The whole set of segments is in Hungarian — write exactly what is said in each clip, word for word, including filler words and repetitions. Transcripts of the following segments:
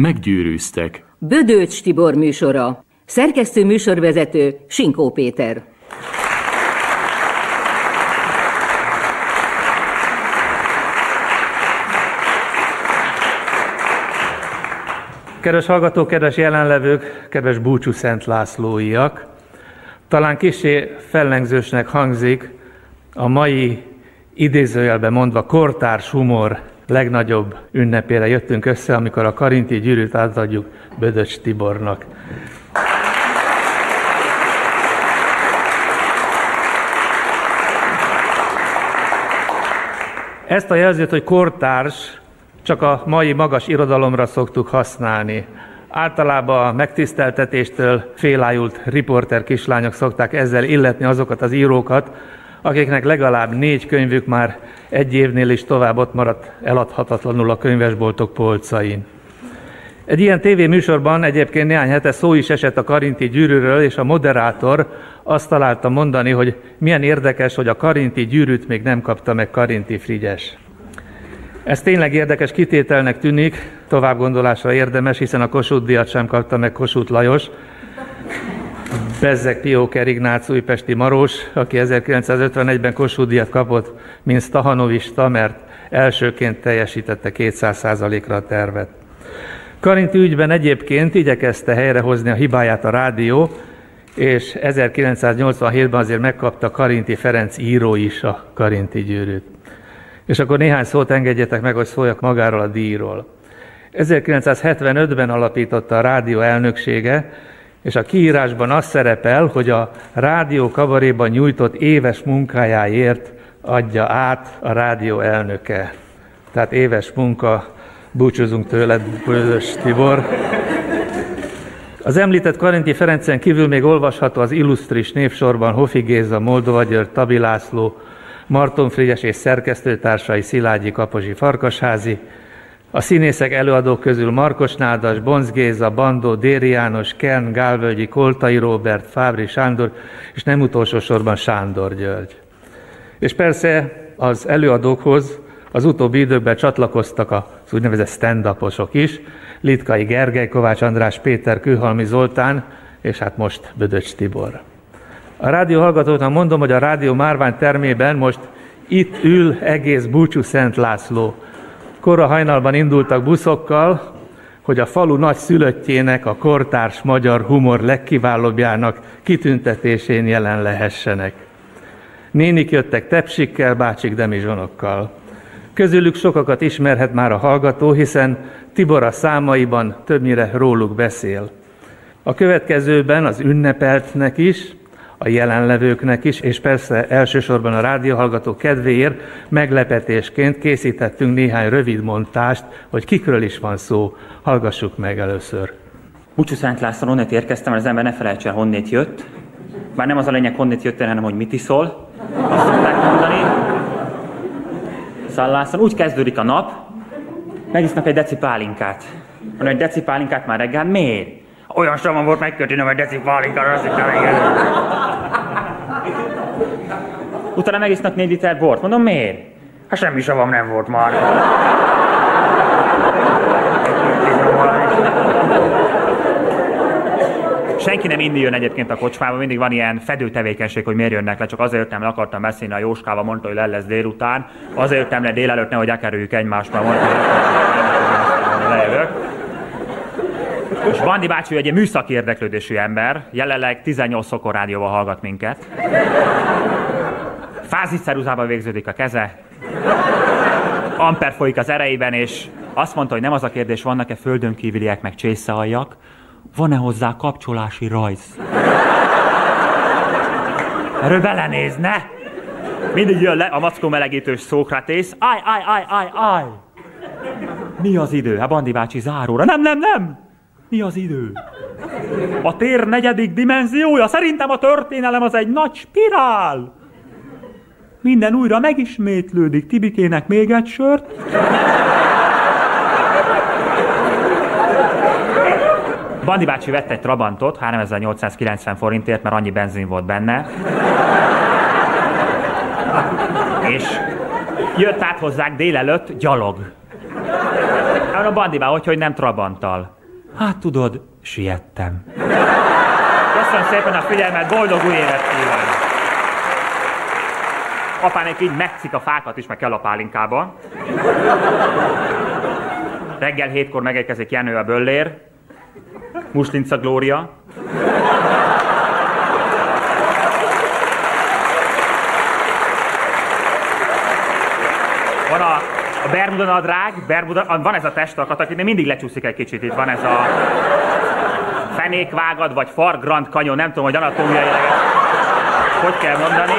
meggyűrűztek. Bödöcs Tibor műsora. Szerkesztő műsorvezető Sinkó Péter. Kedves hallgatók, kedves jelenlevők, kedves búcsú Szent Lászlóiak! Talán kissé fellengzősnek hangzik a mai, idézőjelben mondva, kortárs humor legnagyobb ünnepére jöttünk össze, amikor a karinti gyűrűt átadjuk Bödöcs Tibornak. Ezt a jelzőt, hogy kortárs, csak a mai magas irodalomra szoktuk használni. Általában a megtiszteltetéstől félájult riporter kislányok szokták ezzel illetni azokat az írókat, akiknek legalább négy könyvük már egy évnél is tovább ott maradt eladhatatlanul a könyvesboltok polcain. Egy ilyen tévéműsorban egyébként néhány hete szó is esett a karinti gyűrűről, és a moderátor azt találta mondani, hogy milyen érdekes, hogy a karinti gyűrűt még nem kapta meg Karinti Frigyes. Ez tényleg érdekes kitételnek tűnik, tovább gondolásra érdemes, hiszen a Kossuth-díjat sem kapta meg Kossuth Lajos, Bezzeg Pióker Ignác újpesti Maros, aki ezerkilencszázötvenegyben Kossuth-díjat kapott, mint stahanovista, mert elsőként teljesítette kétszáz százalékra a tervet. Karinti ügyben egyébként igyekezte helyrehozni a hibáját a rádió, és ezerkilencszáznyolcvanhétben azért megkapta Karinti Ferenc író is a karinti gyűrűt. És akkor néhány szót engedjetek meg, hogy szóljak magáról a díjról. ezerkilencszázhetvenötben alapította a rádió elnöksége, és a kiírásban az szerepel, hogy a rádió kabaréban nyújtott éves munkájáért adja át a rádió elnöke. Tehát éves munka, búcsúzunk tőled, Bödöcs Tibor. Az említett Karinti Ferencen kívül még olvasható az illusztris névsorban Hofi Géza, Moldova György, Tabi László, Marton Frigyes és szerkesztőtársai Szilágyi Kaposi Farkasházi, a színészek előadók közül Markos Nádas, Bonc Géza, Bandó, Déri János, Kern, Gálvölgyi, Koltai Róbert, Fábri Sándor, és nem utolsó sorban Sándor György. És persze az előadókhoz az utóbbi időkben csatlakoztak az úgynevezett stand-uposok is, Litkai Gergely, Kovács András Péter, Kőhalmi Zoltán, és hát most Bödöcs Tibor. A rádió hallgatóknak mondom, hogy a rádió márvány termében most itt ül egész búcsú Szent László. Kora hajnalban indultak buszokkal, hogy a falu nagy szülöttjének, a kortárs magyar humor legkiválóbbjának kitüntetésén jelen lehessenek. Nénik jöttek tepsikkel, bácsik demizsonokkal. Közülük sokakat ismerhet már a hallgató, hiszen Tibor a számaiban többnyire róluk beszél. A következőben az ünnepeltnek is, a jelenlevőknek is, és persze elsősorban a rádióhallgatók kedvéért meglepetésként készítettünk néhány rövid montást, hogy kikről is van szó. Hallgassuk meg először. Búcsú Szent Lászlón, onnét érkeztem, mert az ember ne felejtse el, honnét jött. Bár nem az a lényeg, honnét jött, hanem hogy mit iszol. Azt szokták mondani. Szent Lászlón, úgy kezdődik a nap, megisznak egy deci pálinkát. Mondom, egy deci pálinkát már reggel, miért? Olyan savam volt megkötni, nem egy deci pálinkára, azt hittem igen. Utána megisznak négy liter bort. Mondom, miért? Hát semmi savam nem volt már. Senki nem inni jön egyébként a kocsmába, mindig van ilyen fedő tevékenység, hogy miért jönnek le, csak azért jöttem le, akartam beszélni a Jóskával, mondta, hogy le lesz délután. Azért jöttem le délelőtt, nehogy elkerüljük egymást, mert mondta, hogy lejövök. És Bandi bácsi egy műszaki érdeklődésű ember, jelenleg tizennyolc Szokor rádióval hallgat minket. Fázisszeruzában végződik a keze, amper folyik az erejében, és azt mondta, hogy nem az a kérdés, vannak-e földön kívüliek meg csészealjak, van-e hozzá kapcsolási rajz? Erről belenézne! Mindig jön le a mackó melegítős Szókratész. Áj, áj, áj, áj, áj! Mi az idő? Hát Bandi bácsi záróra. Nem, nem, nem! Mi az idő? A tér negyedik dimenziója. Szerintem a történelem az egy nagy spirál. Minden újra megismétlődik. Tibikének még egy sört. Bandi bácsi vett egy Trabantot háromezer-nyolcszázkilencven forintért, mert annyi benzin volt benne. És jött át hozzánk délelőtt gyalog. A Bandibá, hogy, hogy nem Trabanttal. Hát tudod, siettem. Köszönöm szépen a figyelmet, boldog új évet kívánok! Apánék így megcik a fákat is, meg kell a pálinkába. Reggel hétkor megérkezik Jenő a böllér. Muslinca Glória. Van a, a Bermuda nadrág, Bermuda, van ez a testalkat, aki mindig lecsúszik egy kicsit. Itt van ez a fenékvágad, vagy Far Grand Canyon, nem tudom, hogy anatómiailag hogy kell mondani.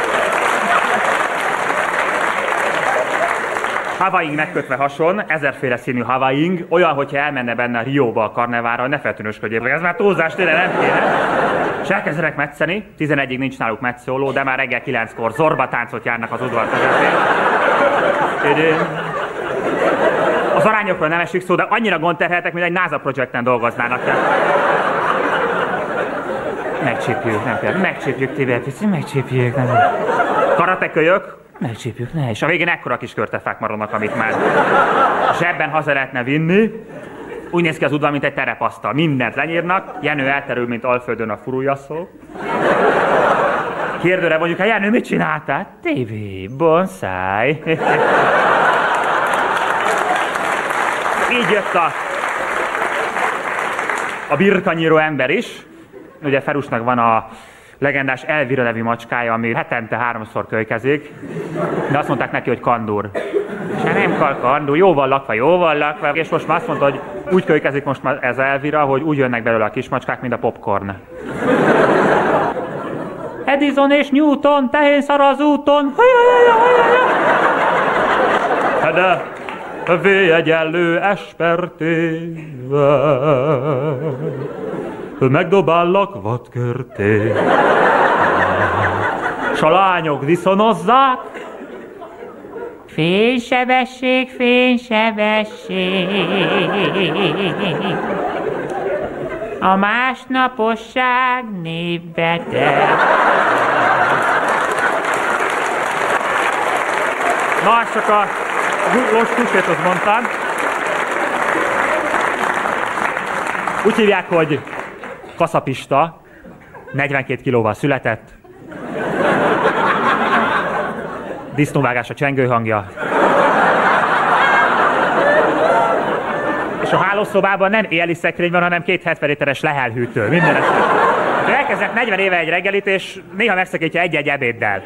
Havaing megkötve hason, ezerféle színű Havaing, olyan, hogyha elmenne benne Rióba a karnevára, ne feltűnösködjél, ez már túlzás, tényleg nem kéne. És elkezdenek metszeni, tizenegyig nincs náluk metszóló, de már reggel kilenckor zorba táncot járnak az udvar közepén. Az arányokról nem esik szó, de annyira gondterheltek, mint egy NASA projekten dolgoznának. Megcsípjük, nem kell, megcsípjük, Tibet, megcsípjük, nem. Karatekölyök, megcsípjük, ne, és a végén ekkora kis körtefák maradnak, amit már zsebben haza lehetne vinni. Úgy néz ki az udvar, mint egy terepasztal. Mindent lenyírnak, Jenő elterül, mint Alföldön a furujaszó. Kérdőre mondjuk, hát Jenő, mit csináltál? Tévé, bonszáj. Így jött a, a birkanyíró ember is. Ugye Ferusnak van a legendás Elvira nevű macskája, ami hetente háromszor kölykezik, de azt mondták neki, hogy kandúr. És nem kal kandúr, jóval lakva, jóval lakva, és most már azt mondta, hogy úgy kölykezik most már ez Elvira, hogy úgy jönnek belőle a kismacskák, mint a popcorn. Edison és Newton, tehén szar az úton. De a V egyenlő espertével megdobállak vadkörté. S a lányok diszonozzák. Fénysebesség, fénysebesség. A másnaposság népbeteg. Na, csak a guglós kusét mondtam. Úgy hívják, hogy Kaszapista, negyvenkét kilóval született. Disznóvágás a csengőhangja. És a hálószobában nem éjjeli szekrény van, hanem két hetven literes lehelhűtő. Minden esetben. Elkezdett negyven éve egy reggelit, és néha megszakítja egy-egy ebéddel.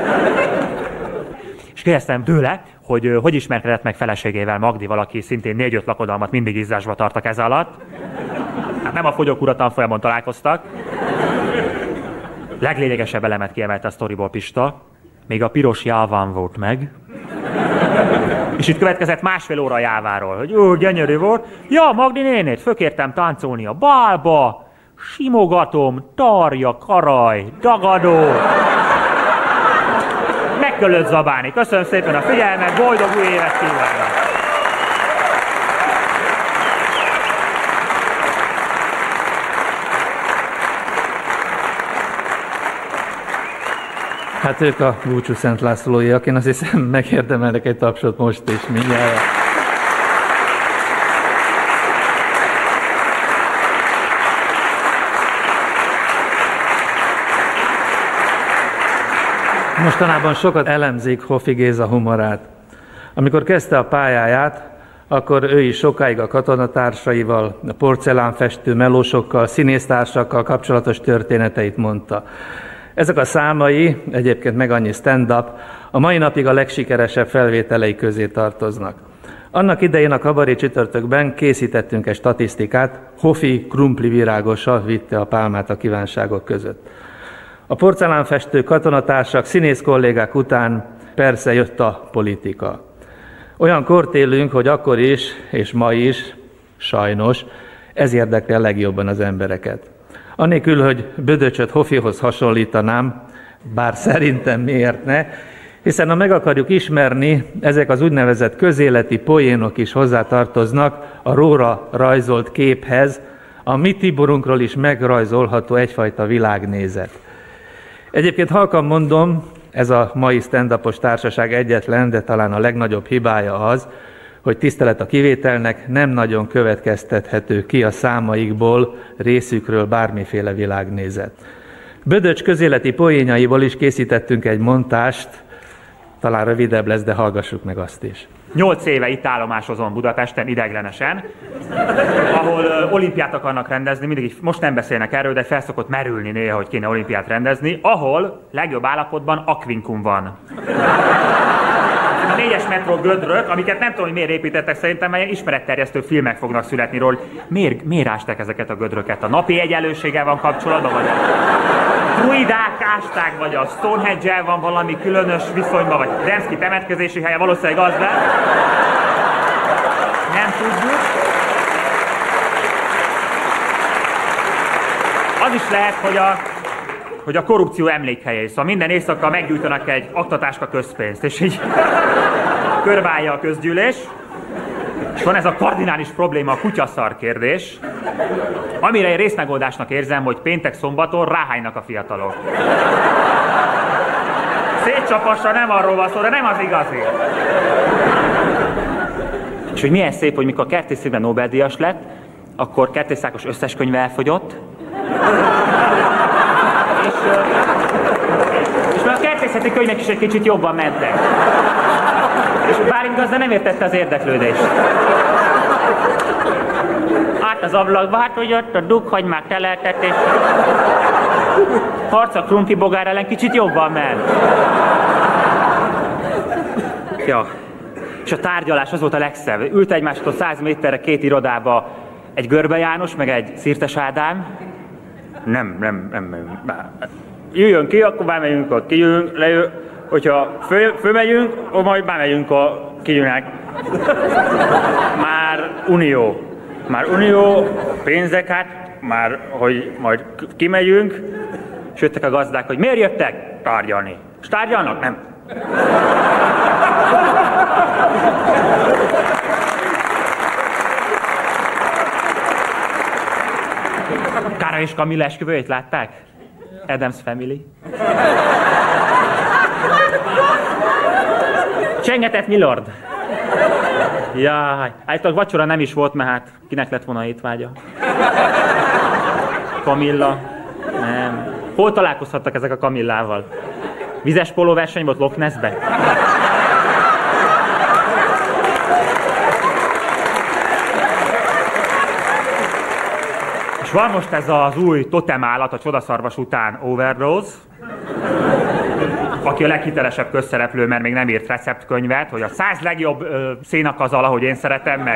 És kérdeztem tőle, hogy hogy ismerkedett meg feleségével, Magdival, aki szintén négy-öt lakodalmat mindig izzásba tart a keze alatt. Hát nem a fogyókúra tanfolyamon találkoztak. Leglényegesebb elemet kiemelte a sztoriból Pista. Még a piros jávan volt meg. És itt következett másfél óra a jáváról, hogy ó, gyönyörű volt. Ja, Magdi nénét, fölkértem táncolni a bálba. Simogatom, tarja, karaj, dagadó. Megkölött zabálni. Köszönöm szépen a figyelmet, boldog új évet kívánok! Hát ők a búcsú Szent Lászlóiak, én azt hiszem megérdemelnek egy tapsot most is mindjárt. Mostanában sokat elemzik Hofi Géza humorát. Amikor kezdte a pályáját, akkor ő is sokáig a katonatársaival, a porcelánfestő melósokkal, színésztársakkal kapcsolatos történeteit mondta. Ezek a számai, egyébként meg annyi stand-up, a mai napig a legsikeresebb felvételei közé tartoznak. Annak idején a Kabaré csütörtökben készítettünk egy statisztikát, Hofi krumpli virágosa vitte a pálmát a kívánságok között. A porcelánfestő katonatársak, színész kollégák után persze jött a politika. Olyan kort élünk, hogy akkor is, és ma is, sajnos, ez érdekli a legjobban az embereket. Annélkül, hogy Bödöcsöt Hofihoz hasonlítanám, bár szerintem miért ne, hiszen ha meg akarjuk ismerni, ezek az úgynevezett közéleti poénok is hozzátartoznak a róla rajzolt képhez, a mi Tiborunkról is megrajzolható egyfajta világnézet. Egyébként halkan mondom, ez a mai stand-upos társaság egyetlen, de talán a legnagyobb hibája az, hogy tisztelet a kivételnek, nem nagyon következtethető ki a számaikból, részükről bármiféle világnézet. Bödöcs közéleti poénjaiból is készítettünk egy montást, talán rövidebb lesz, de hallgassuk meg azt is. Nyolc éve itt állomásozom Budapesten ideglenesen, ahol uh, olimpiát akarnak rendezni, mindig most nem beszélnek erről, de felszokott merülni néha, hogy kéne olimpiát rendezni, ahol legjobb állapotban akvinkum van. A négyes metró gödrök, amiket nem tudom, hogy miért építettek, szerintem mert ilyen ismeretterjesztő filmek fognak születni róla. Miért, miért ásták ezeket a gödröket? A napi egyenlőséggel van kapcsolatban, vagy a druidák ásták, vagy a Stonehenge-el van valami különös viszonyban, vagy Demszki temetkezési helye, valószínűleg az lesz. Nem tudjuk. Az is lehet, hogy a, hogy a korrupció emlékhelye is. Szóval minden éjszaka meggyújtanak egy aktatáska közpénzt, és így körbeállja a közgyűlés. És van ez a kardinális probléma, a kutyaszar kérdés, amire én részmegoldásnak érzem, hogy péntek-szombaton ráhánynak a fiatalok. Szétcsapassa nem arról van szó, de nem az igazi. És hogy milyen szép, hogy mikor Kertész Imre Nobel-díjas lett, akkor Kertész Ákos összes könyve elfogyott. És, és már a kertészeti könyvek is egy kicsit jobban mentek. És Bálint gazda nem értette az érdeklődést. Át az ablakba, hát hogy ott a dukhagymák teleltet, és harc a krumpli bogár ellen kicsit jobban ment. Ja. És a tárgyalás az volt a legszebb. Ült egymástól száz méterre két irodába egy Görbe János, meg egy Szirtes Ádám. Nem, nem, nem, nem. Jöjjön ki, akkor már megyünk, a kijövünk, lejön. Hogyha föl, fölmegyünk, akkor majd bemegyünk a kijönnek. Már unió. Már unió, pénzek, hát már, hogy majd kimegyünk. És jöttek a gazdák, hogy miért jöttek? Tárgyalni. És tárgyalnak? Nem. Károly és Kamilla esküvőjét látták? Addams Family. Csengetett Milord. Jaj, állítólag vacsora nem is volt, mert hát kinek lett volna étvágya? Kamilla. Nem. Hol találkozhattak ezek a Kamillával? Vizes pólóverseny volt Loch Nessbe? És van most ez az új totemállat a csodaszarvas után, Overdose, aki a leghitelesebb közszereplő, mert még nem írt receptkönyvet, hogy a száz legjobb ö, szénakazal, ahogy én szeretem meg.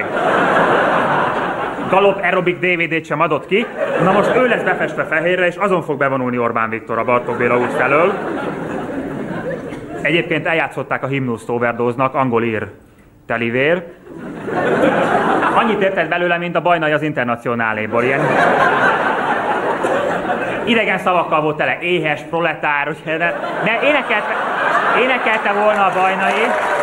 Galop Aerobic dé vé dét sem adott ki. Na most ő lesz befestve fehérre, és azon fog bevonulni Orbán Viktor a Bartók Béla út felől. Egyébként eljátszották a himnuszt Overdose-nak, angol-ír telivér. Annyit értett belőle, mint a Bajnai az Internacionáléból, ilyen idegen szavakkal volt tele, éhes, proletár, ugye, de ne, énekelte, énekelte volna a Bajnai.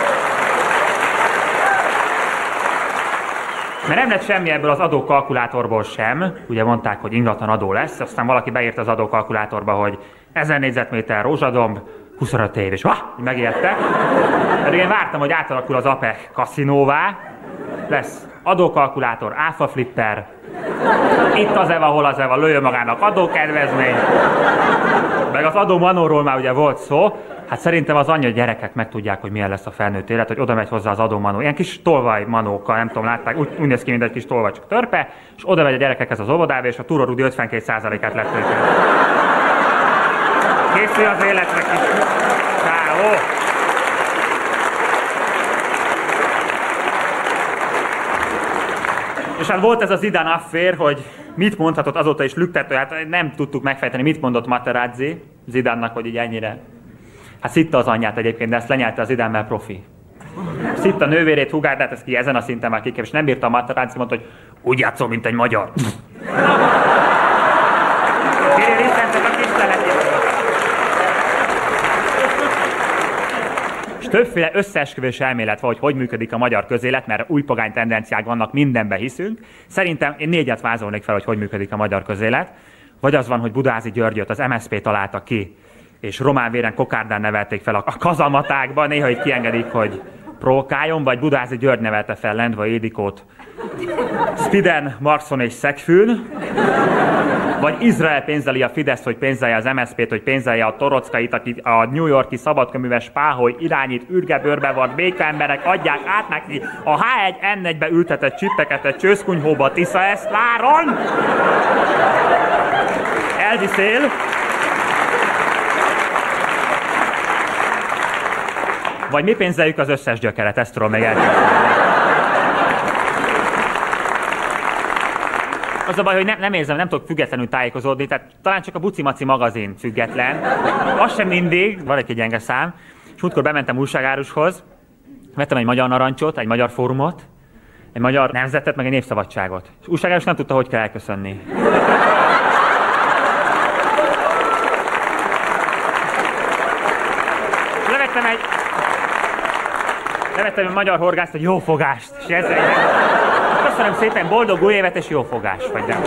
Mert nem lett semmi ebből az adókalkulátorból sem. Ugye mondták, hogy ingatlan adó lesz, aztán valaki beírta az adókalkulátorba, hogy ezer négyzetméter rózsadomb, huszonöt év, és vah, megijedtek. Pedig én vártam, hogy átalakul az á pé e kaszinóvá, lesz adókalkulátor, áfa flipper, itt az Eva, hol az Eva, lőjön magának adókedvezmény, meg az adómanóról már ugye volt szó. Hát szerintem az anya gyerekek megtudják, hogy milyen lesz a felnőtt élet, hogy oda megy hozzá az adómanó. Ilyen kis tolvaj manókkal, nem tudom, látták, úgy, úgy néz ki, mint egy kis tolvaj, csak törpe, és oda megy a gyerekekhez az óvodába, és a Túró Rudi ötvenkét százalékát lett őket. Készül az életnek is. Ciao. És hát volt ez az Zidane affér, hogy mit mondhatott azóta is lüktető, hát nem tudtuk megfejteni, mit mondott Materazzi Zidane-nak, hogy így ennyire. Hát szitta az anyját egyébként, de ezt lenyelte az Zidane, mert profi. Szitta nővérét, húgát, hát ez ki ezen a szinten már kikép, és nem bírta a Materazzi, mondta, hogy úgy játszol, mint egy magyar. Kérjél, istentek a tiszteletét. És többféle összeesküvés elmélet van, hogy hogy működik a magyar közélet, mert új pogány tendenciák vannak, mindenbe hiszünk. Szerintem én négyet vázolnék fel, hogy hogy működik a magyar közélet. Vagy az van, hogy Budázi Györgyöt az em es zé pé találta ki, és román véren kokárdán nevelték fel a kazamatákba, néha így kiengedik, hogy provokáljon, vagy Budázi György nevelte fel Lendvai Ildikót Spiden, Marxon és Szegfűn, vagy Izrael pénzeli a Fideszt, hogy pénzelje az em es zé pét, hogy pénzelje a Torockait, aki a New Yorki szabadköműves Páholy irányít, ürgebőrbe van, békaemberek adják át neki a há egy en egybe ültetett csippeket egy csőszkunyhóba Tiszaesztváron. Elviszél. Vagy mi pénzeljük az összes gyökeret, ezt tudom még elkezdeni. Az a baj, hogy ne, nem érzem, nem tudok függetlenül tájékozódni, tehát talán csak a Buci-Maci magazin független. Az sem mindig, van egy gyenge szám. És múltkor bementem újságárushoz, vettem egy magyar narancsot, egy magyar fórumot, egy magyar nemzetet, meg egy népszabadságot. És újságárus nem tudta, hogy kell elköszönni. Levettem egy... Levettem egy magyar horgászt, hogy jó fogást. És ezzel... Köszönöm szépen, boldog új évet és jó fogás, vagy nem.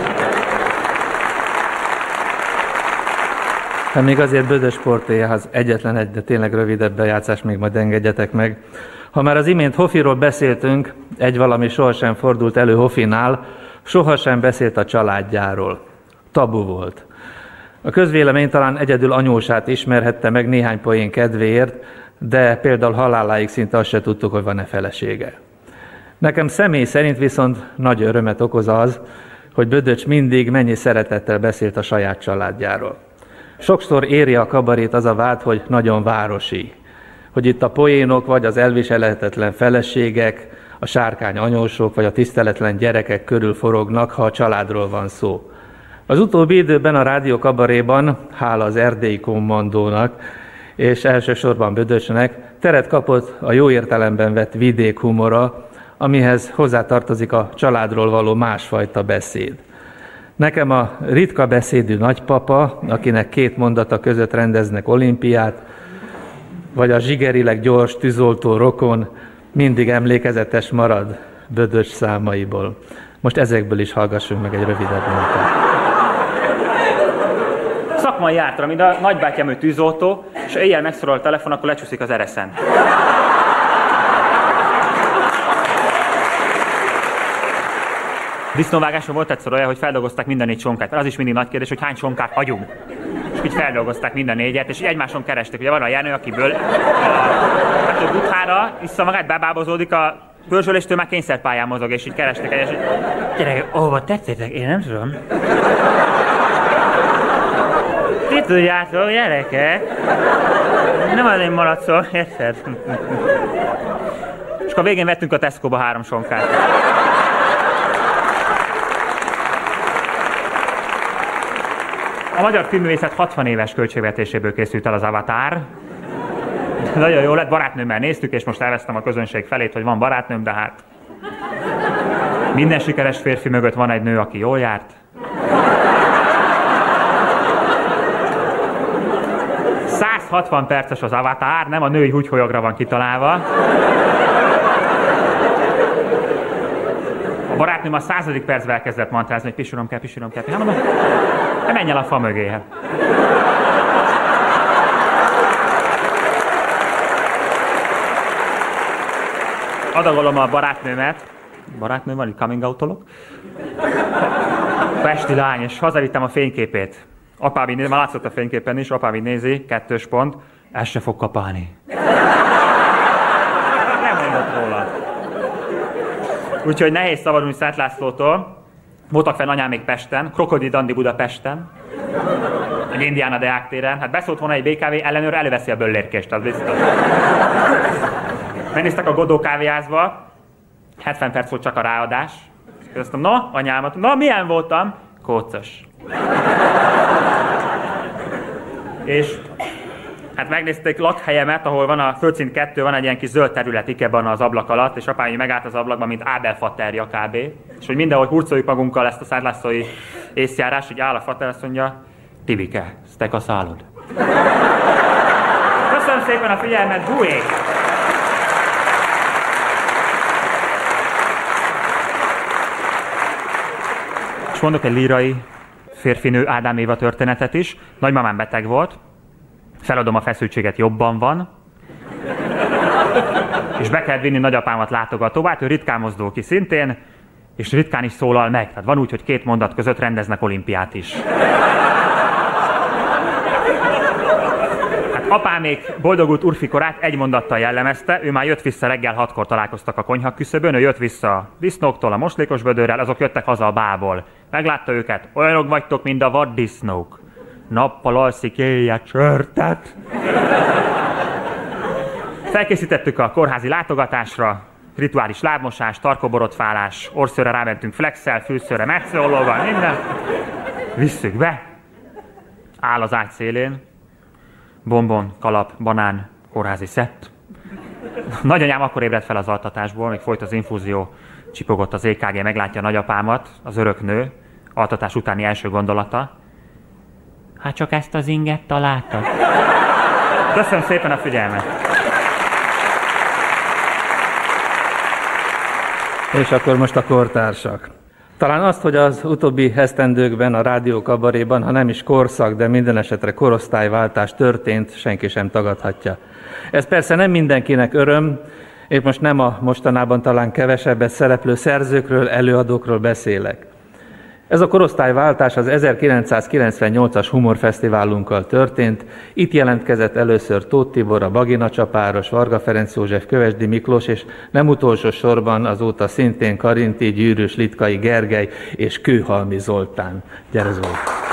Hát még azért Bödös Portéjához egyetlen egy, de tényleg rövidebb bejátszás, még majd engedjetek meg. Ha már az imént Hofiról beszéltünk, egy valami sohasem fordult elő Hofinál, sohasem beszélt a családjáról. Tabu volt. A közvélemény talán egyedül anyósát ismerhette meg néhány poén kedvéért, de például haláláig szinte azt se tudtuk, hogy van-e felesége. Nekem személy szerint viszont nagy örömet okoz az, hogy Bödöcs mindig mennyi szeretettel beszélt a saját családjáról. Sokszor éri a kabarét az a vád, hogy nagyon városi, hogy itt a poénok vagy az elviselhetetlen feleségek, a sárkány anyósok vagy a tiszteletlen gyerekek körül forognak, ha a családról van szó. Az utóbbi időben a rádió kabaréban, hála az erdélyi kommandónak, és elsősorban Bödöcsnek, teret kapott a jó értelemben vett vidék humora, amihez hozzátartozik a családról való másfajta beszéd. Nekem a ritka beszédű nagypapa, akinek két mondata között rendeznek olimpiát, vagy a zsigerileg gyors tűzoltó rokon mindig emlékezetes marad Bödöcs számaiból. Most ezekből is hallgassunk meg egy rövidebb munkát. Szakmai jártam, mint a nagybátyám, ő tűzoltó, és ha éjjel megszorol a telefon, akkor lecsúszik az ereszen. Disznóvágáson volt egyszer olyan, hogy feldolgozták minden négy csonkát, mert az is mindig nagy kérdés, hogy hány csonkát hagyunk. És így feldolgozták minden négyet, és így egymáson keresték. Ugye van a Jenő, akiből a, a buthára vissza magát bebábozódik a pörzsöléstől, már kényszerpályán mozog, és így keresték egyes. Gyerek, óva tetszettek? Én nem tudom. Ti tudjátok, gyerekek? Nem az én malacom, érted? És akkor a végén vettünk a Tesco-ba három sonkát. A magyar filmművészet hatvan éves költségvetéséből készült el az Avatar. Nagyon jó lett, barátnőmmel néztük, és most elvesztem a közönség felét, hogy van barátnőm, de hát... Minden sikeres férfi mögött van egy nő, aki jól járt. száz hatvan perces az Avatar, nem a női húgyholyagra van kitalálva. A barátnőm a századik percben elkezdett mantrázni, hogy pisilnom kell, pisilnom kell. Hát mondom, ne menj el a fa mögé. Hát. Adagolom a barátnőmet. Barátnőm van, itt coming out-olok. Pesti lány, és hazavittem a fényképét. Apám így nézi, már látszott a fényképen is, apám így nézi, kettős pont, el se fog kapálni. Nem mondott róla. Úgyhogy nehéz szabadulni Szent Lászlótól. Voltak fenn anyám még Pesten, Krokodil Dandi Budapesten, egy Indiana Deák téren. Hát beszólt volna egy bé ká vé, ellenőr előveszi a böllérkést, az biztos. Megnéztek a Godó kávéházba, hetven perc volt csak a ráadás. Köztem, no, anyámat, na milyen voltam? Kócos. És hát megnézték lakhelyemet, ahol van a földszint kettő, van egy ilyen kis zöld terület Ikeban az ablak alatt, és apám megállt az ablakban, mint Ábel faterja kb. És hogy mindenhol hurcoljuk magunkkal ezt a szentlászlói észjárást, hogy áll a fater, azt mondja, Tibike, sztek a szálod. Köszönöm szépen a figyelmet, bué! És mondok egy lírai férfinő Ádám Éva történetet is. Nagymamám beteg volt, feladom, a feszültséget jobban van. És be kell vinni nagyapámat látogatóvá, hát ő ritkán mozdul ki szintén, és ritkán is szólal meg. Tehát van úgy, hogy két mondat között rendeznek olimpiát is. Hát apámék boldogult urfikorát egy mondattal jellemezte, ő már jött vissza reggel hatkor, találkoztak a konyha küszöbön, ő jött vissza a disznóktól, a moslékos vödörrel, azok jöttek haza a bából. Meglátta őket, olyanok vagytok, mint a vaddisznók. Nappal alszik, éjjel csörtet. Felkészítettük a kórházi látogatásra, rituális lábmosás, tarkoborotfálás, orszőre rámentünk flexel, fülszőre metszőollóval, minden. Visszük be. Áll az ágy szélén. Bombon, kalap, banán, kórházi szett. Nagyanyám akkor ébredt fel az altatásból, még folyt az infúzió, csipogott az é ká gé, meglátja a nagyapámat, az örök nő, altatás utáni első gondolata. Hát csak ezt az inget találtad. Köszönöm szépen a figyelmet. És akkor most a kortársak. Talán azt, hogy az utóbbi esztendőkben a Rádió Kabaréban, ha nem is korszak, de minden esetre korosztályváltás történt, senki sem tagadhatja. Ez persze nem mindenkinek öröm, én most nem a mostanában talán kevesebbet szereplő szerzőkről, előadókról beszélek. Ez a korosztályváltás az ezerkilencszázkilencvennyolcas humorfesztiválunkkal történt. Itt jelentkezett először Tóth Tibor, a Bagina Csapáros, Varga Ferenc József, Kövesdi Miklós, és nem utolsó sorban azóta szintén Karinti, Gyűrűs, Litkai Gergely és Kőhalmi Zoltán. Gyere Zoltán!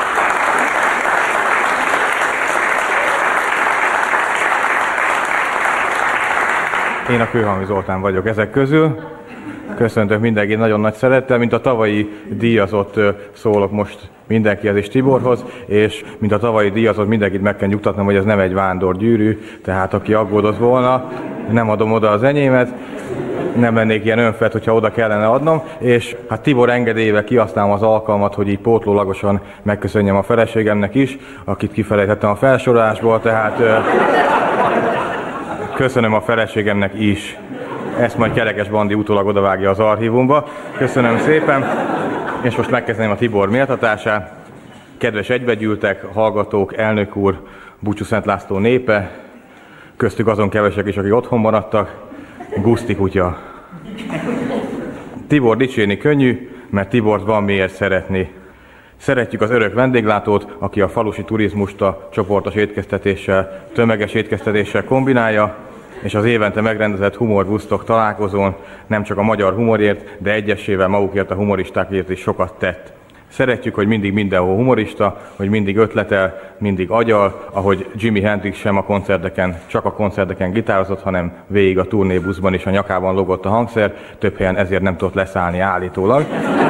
Én a Kőhalmi Zoltán vagyok ezek közül. Köszöntök mindenkit nagyon nagy szeretettel, mint a tavalyi díjazott szólok most mindenkihez és Tiborhoz, és mint a tavalyi díjazott mindenkit meg kell nyugtatnom, hogy ez nem egy vándor gyűrű, tehát aki aggódott volna, nem adom oda az enyémet, nem lennék ilyen önfelt, hogyha oda kellene adnom, és hát Tibor engedélyével kihasználom az alkalmat, hogy így pótlólagosan megköszönjem a feleségemnek is, akit kifelejtettem a felsorolásból, tehát köszönöm a feleségemnek is. Ezt majd Kerekes Bandi utólag odavágja az archívumba. Köszönöm szépen, és most megkezdem a Tibor méltatását. Kedves egybegyűltek, hallgatók, elnök úr, Búcsú Szent László népe, köztük azon kevesek is, akik otthon maradtak, Guszti kutya. Tibor dicsérni könnyű, mert Tibort van miért szeretni. Szeretjük az örök vendéglátót, aki a falusi turizmust a csoportos étkeztetéssel, tömeges étkeztetéssel kombinálja, és az évente megrendezett humorbusztok találkozón nem csak a magyar humorért, de egyesével magukért a humoristákért is sokat tett. Szeretjük, hogy mindig mindenhol humorista, hogy mindig ötletel, mindig agyal, ahogy Jimi Hendrix sem a koncerteken, csak a koncerteken gitározott, hanem végig a turnébuszban is a nyakában logott a hangszer, több helyen ezért nem tudott leszállni állítólag.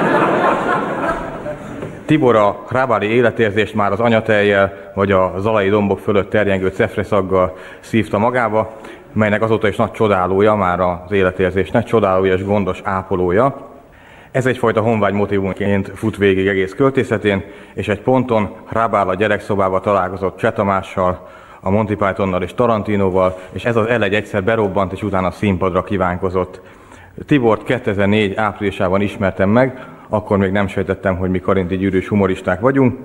Tibor a rábári életérzést már az anyatejjel, vagy a zalai dombok fölött terjengő cefreszaggal szívta magába, melynek azóta is nagy csodálója, már az életérzésnek, csodálója és gondos ápolója. Ez egyfajta honvágy motivumként fut végig egész költészetén, és egy ponton Rábála gyerekszobába találkozott Cseh Tamással, a Monty Pythonnal és Tarantinoval, és ez az elegy egyszer berobbant, és utána színpadra kívánkozott. Tibort kétezer-négy áprilisában ismertem meg, akkor még nem sejtettem, hogy mi Karinti gyűrűs humoristák vagyunk.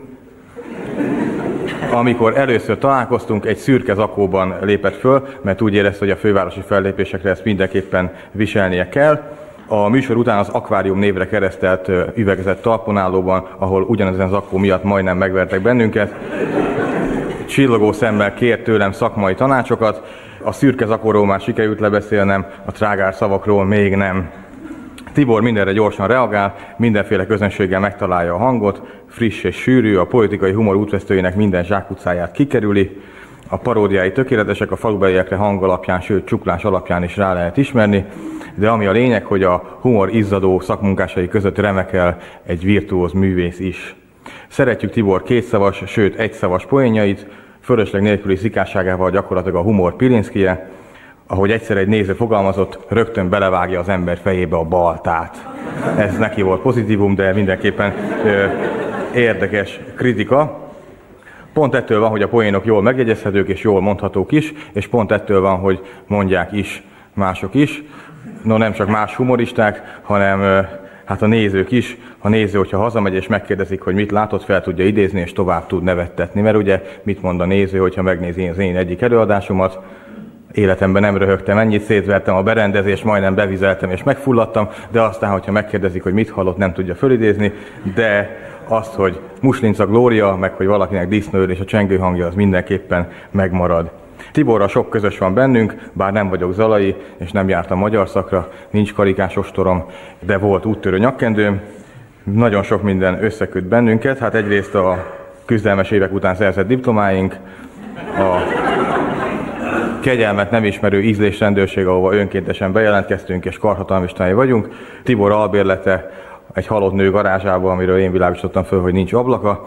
Amikor először találkoztunk, egy szürke zakóban lépett föl, mert úgy érezte, hogy a fővárosi fellépésekre ezt mindenképpen viselnie kell. A műsor után az Akvárium névre keresztelt üvegezett talponállóban, ahol ugyanezen zakó miatt majdnem megvertek bennünket, csillogó szemmel kért tőlem szakmai tanácsokat, a szürke zakóról már sikerült lebeszélnem, a trágár szavakról még nem. Tibor mindenre gyorsan reagál, mindenféle közönséggel megtalálja a hangot, friss és sűrű, a politikai humor útvesztőjének minden zsákutcáját kikerüli, a paródiái tökéletesek, a falubeliekre hang alapján, sőt csuklás alapján is rá lehet ismerni, de ami a lényeg, hogy a humor izzadó szakmunkásai között remekel egy virtuóz művész is. Szeretjük Tibor kétszavas, sőt egyszavas poénjait, fölösleg nélküli szikásságával gyakorlatilag a humor Pilinszkije, ahogy egyszer egy néző fogalmazott, rögtön belevágja az ember fejébe a baltát. Ez neki volt pozitívum, de mindenképpen ö, érdekes kritika. Pont ettől van, hogy a poénok jól megjegyezhetők és jól mondhatók is, és pont ettől van, hogy mondják is mások is. No, nem csak más humoristák, hanem ö, hát a nézők is. A néző, hogyha hazamegy és megkérdezik, hogy mit látott, fel tudja idézni, és tovább tud nevettetni. Mert ugye mit mond a néző, hogyha megnézi az én egyik előadásomat? Életemben nem röhögtem ennyit, szétvertem a berendezést, majdnem bevizeltem és megfulladtam, de aztán, hogyha megkérdezik, hogy mit hallott, nem tudja fölidézni, de azt, hogy Muslinca Glória, meg hogy valakinek disznőr és a csengő hangja, az mindenképpen megmarad. Tiborral sok közös van bennünk, bár nem vagyok zalai, és nem jártam magyar szakra, nincs karikás ostorom, de volt úttörő nyakkendőm. Nagyon sok minden összeköt bennünket, hát egyrészt a küzdelmes évek után szerzett diplomáink, a kegyelmet nem ismerő ízlésrendőrség, ahova önkéntesen bejelentkeztünk, és karhatalmistái vagyunk. Tibor albérlete egy halott nő garázsába, amiről én világosítottam föl, hogy nincs ablaka.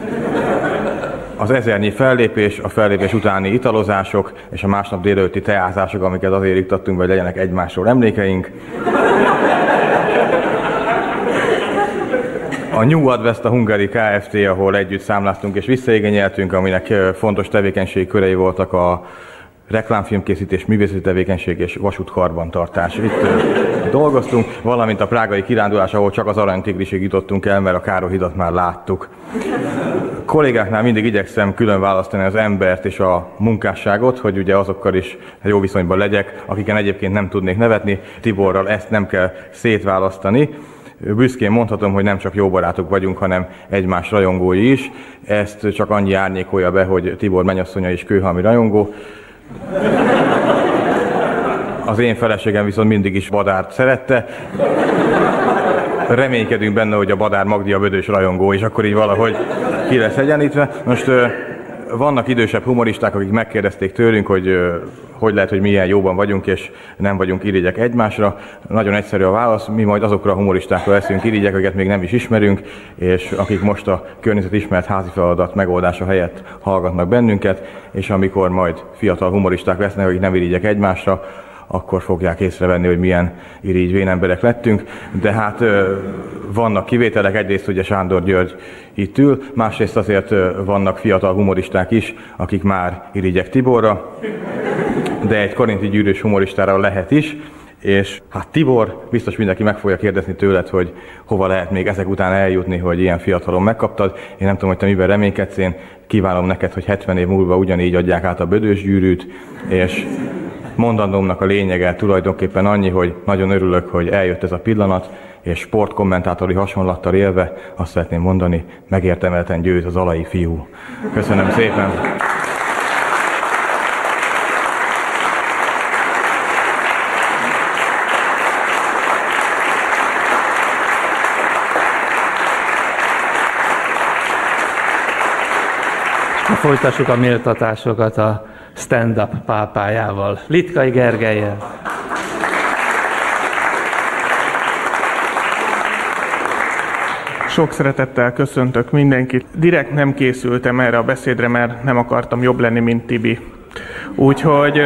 Az ezernyi fellépés, a fellépés utáni italozások, és a másnap délelőtti teázások, amiket azért iktattunk, hogy legyenek egymásról emlékeink. A New Advest a Hungary Kft., ahol együtt számláztunk és visszaigényeltünk, aminek fontos tevékenységi körei voltak a reklámfilmkészítés, művészeti tevékenység és vasútkarbantartás. Itt uh, dolgoztunk, valamint a prágai kirándulás, ahol csak az Aranytigrisig jutottunk el, mert a Károly-hidat már láttuk. A kollégáknál mindig igyekszem külön választani az embert és a munkásságot, hogy ugye azokkal is jó viszonyban legyek, akiken egyébként nem tudnék nevetni. Tiborral ezt nem kell szétválasztani. Büszkén mondhatom, hogy nem csak jó barátok vagyunk, hanem egymás rajongói is. Ezt csak annyi árnyékolja be, hogy Tibor mennyasszonya is kőhalmi rajongó. Az én feleségem viszont mindig is Badárt szerette. Reménykedünk benne, hogy a Badár Magdi a Bödös rajongó, és akkor így valahogy ki lesz egyenlítve. Most vannak idősebb humoristák, akik megkérdezték tőlünk, hogy hogy lehet, hogy milyen jóban vagyunk, és nem vagyunk irigyek egymásra. Nagyon egyszerű a válasz, mi majd azokra a humoristákra leszünk irigyek, akiket még nem is ismerünk, és akik most a környezet ismert házi feladat megoldása helyett hallgatnak bennünket, és amikor majd fiatal humoristák lesznek, akik nem irigyek egymásra, akkor fogják észrevenni, hogy milyen irigy vénemberek lettünk. De hát vannak kivételek, egyrészt ugye Sándor György itt ül, másrészt azért vannak fiatal humoristák is, akik már irigyek Tiborra, de egy korinthi gyűrűs humoristára lehet is, és hát Tibor, biztos mindenki meg fogja kérdezni tőled, hogy hova lehet még ezek után eljutni, hogy ilyen fiatalon megkaptad. Én nem tudom, hogy te miben reménykedsz, én kívánom neked, hogy hetven év múlva ugyanígy adják át a Bödös gyűrűt, és mondandómnak a lényege tulajdonképpen annyi, hogy nagyon örülök, hogy eljött ez a pillanat, és sportkommentátori hasonlattal élve azt szeretném mondani, megérdemelten győz az alai fiú. Köszönöm szépen! Folytassuk a méltatásokat a stand-up pápájával, Litkai Gergellyel. Sok szeretettel köszöntök mindenkit. Direkt nem készültem erre a beszédre, mert nem akartam jobb lenni, mint Tibi. Úgyhogy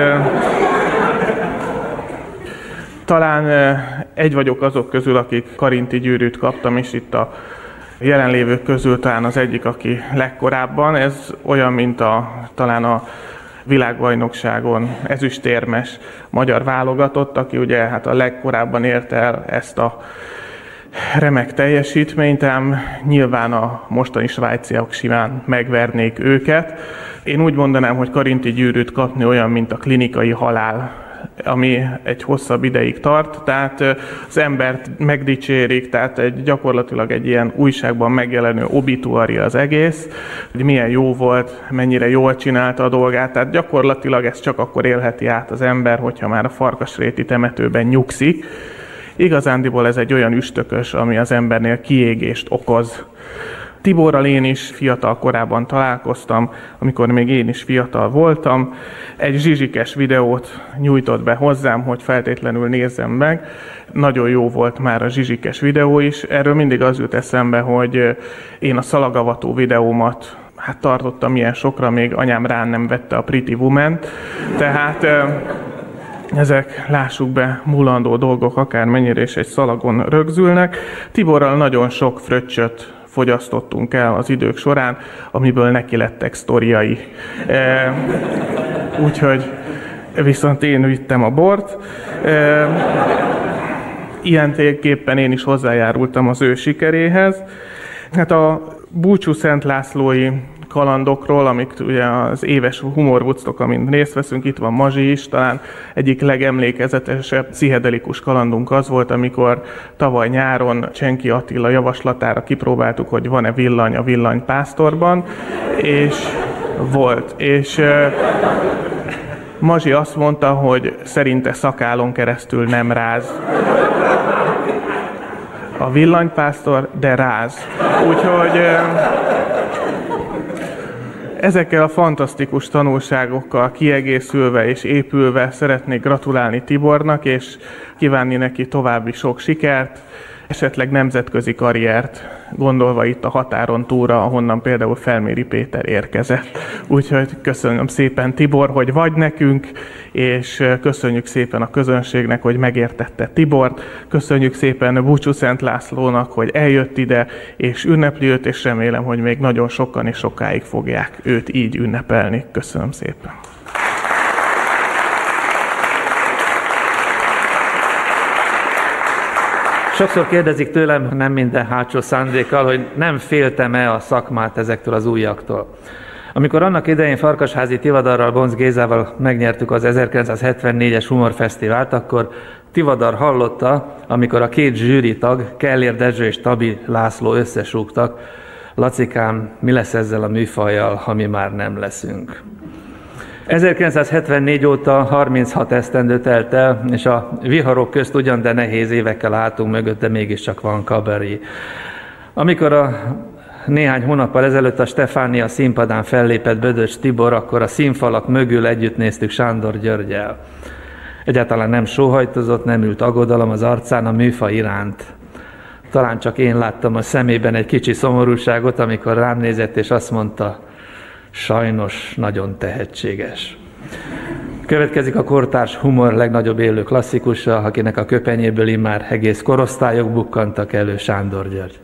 talán egy vagyok azok közül, akik karinti gyűrűt kaptam, és itt a jelenlévők közül talán az egyik, aki legkorábban. Ez olyan, mint a, talán a világbajnokságon ezüstérmes magyar válogatott, aki ugye hát a legkorábban érte el ezt a remek teljesítményt, ám nyilván a mostani svájciak simán megvernék őket. Én úgy mondanám, hogy karinti gyűrűt kapni olyan, mint a klinikai halál, ami egy hosszabb ideig tart, tehát az embert megdicsérik, tehát egy, gyakorlatilag egy ilyen újságban megjelenő obituária az egész, hogy milyen jó volt, mennyire jól csinálta a dolgát, tehát gyakorlatilag ezt csak akkor élheti át az ember, hogyha már a Farkasréti temetőben nyugszik. Igazándiból ez egy olyan üstökös, ami az embernél kiégést okoz. Tiborral én is fiatal korában találkoztam, amikor még én is fiatal voltam. Egy zsizsikes videót nyújtott be hozzám, hogy feltétlenül nézzem meg. Nagyon jó volt már a zsizsikes videó is. Erről mindig az jut eszembe, hogy én a szalagavató videómat hát tartottam ilyen sokra, még anyám rá nem vette a Pretty Woman-t. Tehát ezek, lássuk be, mulandó dolgok, akármennyire is egy szalagon rögzülnek. Tiborral nagyon sok fröccsöt fogyasztottunk el az idők során, amiből neki lettek sztoriai. E, úgyhogy viszont én vittem a bort. E, ilyen tényképpen én is hozzájárultam az ő sikeréhez. Hát a búcsú Szent Lászlói kalandokról, amik ugye az éves humorvuctok, amin részt veszünk, itt van Mazsi is, talán egyik legemlékezetesebb pszichedelikus kalandunk az volt, amikor tavaly nyáron Csenki Attila javaslatára kipróbáltuk, hogy van-e villany a villanypásztorban, és volt. És Mazsi azt mondta, hogy szerinte szakálon keresztül nem ráz a villanypásztor, de ráz. Úgyhogy ezekkel a fantasztikus tanulságokkal kiegészülve és épülve szeretnék gratulálni Tibornak, és kívánni neki további sok sikert, esetleg nemzetközi karriert, gondolva itt a határon túlra, ahonnan például Felméri Péter érkezett. Úgyhogy köszönöm szépen, Tibor, hogy vagy nekünk, és köszönjük szépen a közönségnek, hogy megértette Tibort, köszönjük szépen Búcsú Szent Lászlónak, hogy eljött ide, és ünnepli őt, és remélem, hogy még nagyon sokan és sokáig fogják őt így ünnepelni. Köszönöm szépen. Sokszor kérdezik tőlem, nem minden hátsó szándékkal, hogy nem féltem-e a szakmát ezektől az újaktól. Amikor annak idején Farkasházi Tivadarral, Bonc Gézával megnyertük az ezerkilencszázhetvennégyes humorfesztivált, akkor Tivadar hallotta, amikor a két zsűritag, Kellér Dezső és Tabi László összesúgtak: Lacikám, mi lesz ezzel a műfajjal, ha mi már nem leszünk? ezerkilencszázhetvennégy óta harminchat esztendő telt el, és a viharok közt ugyan, de nehéz évekkel álltunk mögötte, mégiscsak van kabaré. Amikor a néhány hónappal ezelőtt a Stefánia színpadán fellépett Bödöcs Tibor, akkor a színfalak mögül együtt néztük Sándor Györggyel. Egyáltalán nem sóhajtozott, nem ült aggodalom az arcán a műfaj iránt. Talán csak én láttam a szemében egy kicsi szomorúságot, amikor rám nézett, és azt mondta: sajnos nagyon tehetséges. Következik a kortárs humor legnagyobb élő klasszikusa, akinek a köpenyéből immár egész korosztályok bukkantak elő, Sándor György.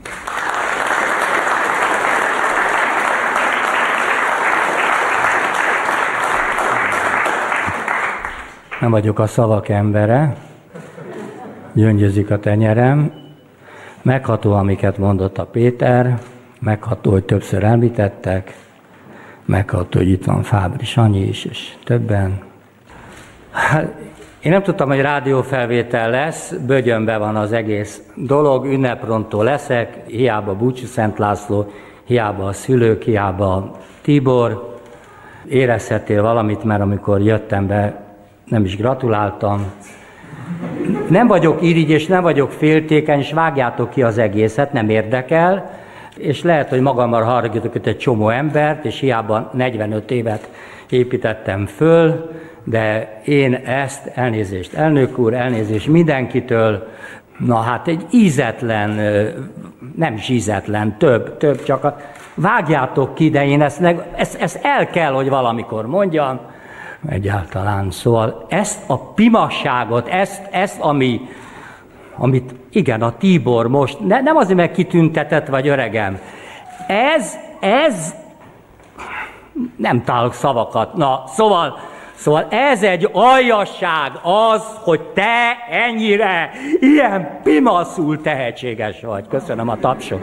Nem vagyok a szavak embere, gyöngyözik a tenyerem, megható, amiket mondott a Péter, megható, hogy többször említettek, megható, hogy itt van Fábri Sanyi is, és többen. Hát, én nem tudtam, hogy rádiófelvétel lesz, bögyönbe van az egész dolog, ünneprontó leszek, hiába Búcsú Szent László, hiába a szülők, hiába Tibor. Érezhetél valamit, mert amikor jöttem be, nem is gratuláltam. Nem vagyok irigy, és nem vagyok féltékeny, és vágjátok ki az egészet, nem érdekel, és lehet, hogy magammal haragítok itt egy csomó embert, és hiába negyvenöt évet építettem föl, de én ezt, elnézést elnök úr, elnézést mindenkitől, na hát egy ízetlen, nem is ízetlen, több, több, csak a, vágjátok ki, de én ezt, ezt, ezt el kell, hogy valamikor mondjam, egyáltalán. Szóval ezt a pimasságot, ezt, ezt ami, amit igen, a Tibor most, ne, nem azért, mert kitüntetett vagy öregem, ez, ez, nem találok szavakat, na, szóval, szóval ez egy aljasság az, hogy te ennyire, ilyen pimaszul tehetséges vagy. Köszönöm a tapsot.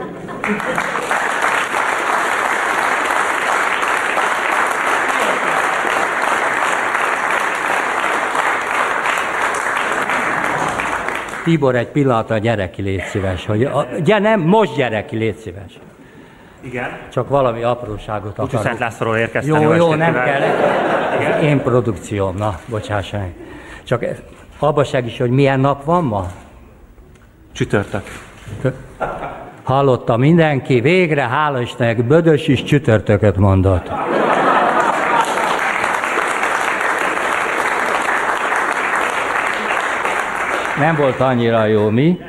Tibor, egy pillanatra gyere ki, légy szíves, hogy a, gyere, nem, most gyere ki, légy szíves. Igen. Csak valami apróságot akarok. Búcsú Szent Lászlóról érkeztem. Jó, jó, nem kell. Ez én produkcióm, na, bocsássák. Csak abba segíts, hogy milyen nap van ma? Csütörtök. Hallotta mindenki, végre, hála Istennek, Bödös is csütörtököt mondott. Nem volt annyira jó, mi?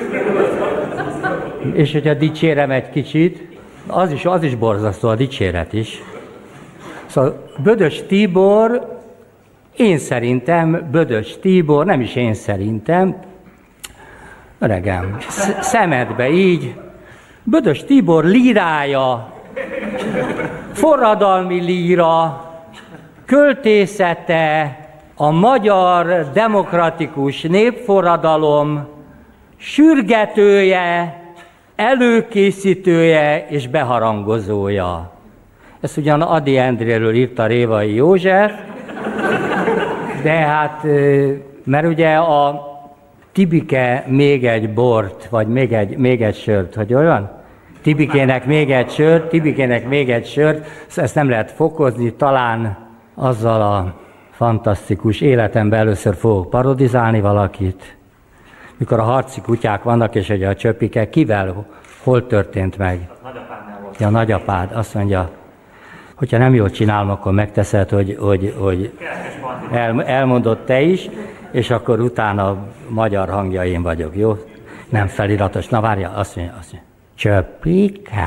És hogyha dicsérem egy kicsit, az is, az is borzasztó, a dicséret is. Szóval Bödös Tibor, én szerintem, Bödös Tibor, nem is én szerintem, öregem, szemedbe így, Bödös Tibor lírája, forradalmi líra, költészete, a magyar demokratikus népforradalom sürgetője, előkészítője és beharangozója. Ezt ugyan Ady Endréről írta Révai József, de hát, mert ugye a Tibike még egy bort, vagy még egy, még egy sört, hogy olyan? Tibikének még egy sört, Tibikének még egy sört, ezt nem lehet fokozni, talán azzal a fantasztikus életemben először fogok parodizálni valakit, mikor a harci kutyák vannak, és ugye a Csöpike, kivel, hol történt meg? Nagyapádnál volt. Ja, nagyapád, azt mondja, hogyha nem jól csinálom, akkor megteszed, hogy, hogy, hogy el, elmondod te is, és akkor utána magyar hangja én vagyok, jó? Nem feliratos. Na várja, azt mondja, azt mondja. Csöpike.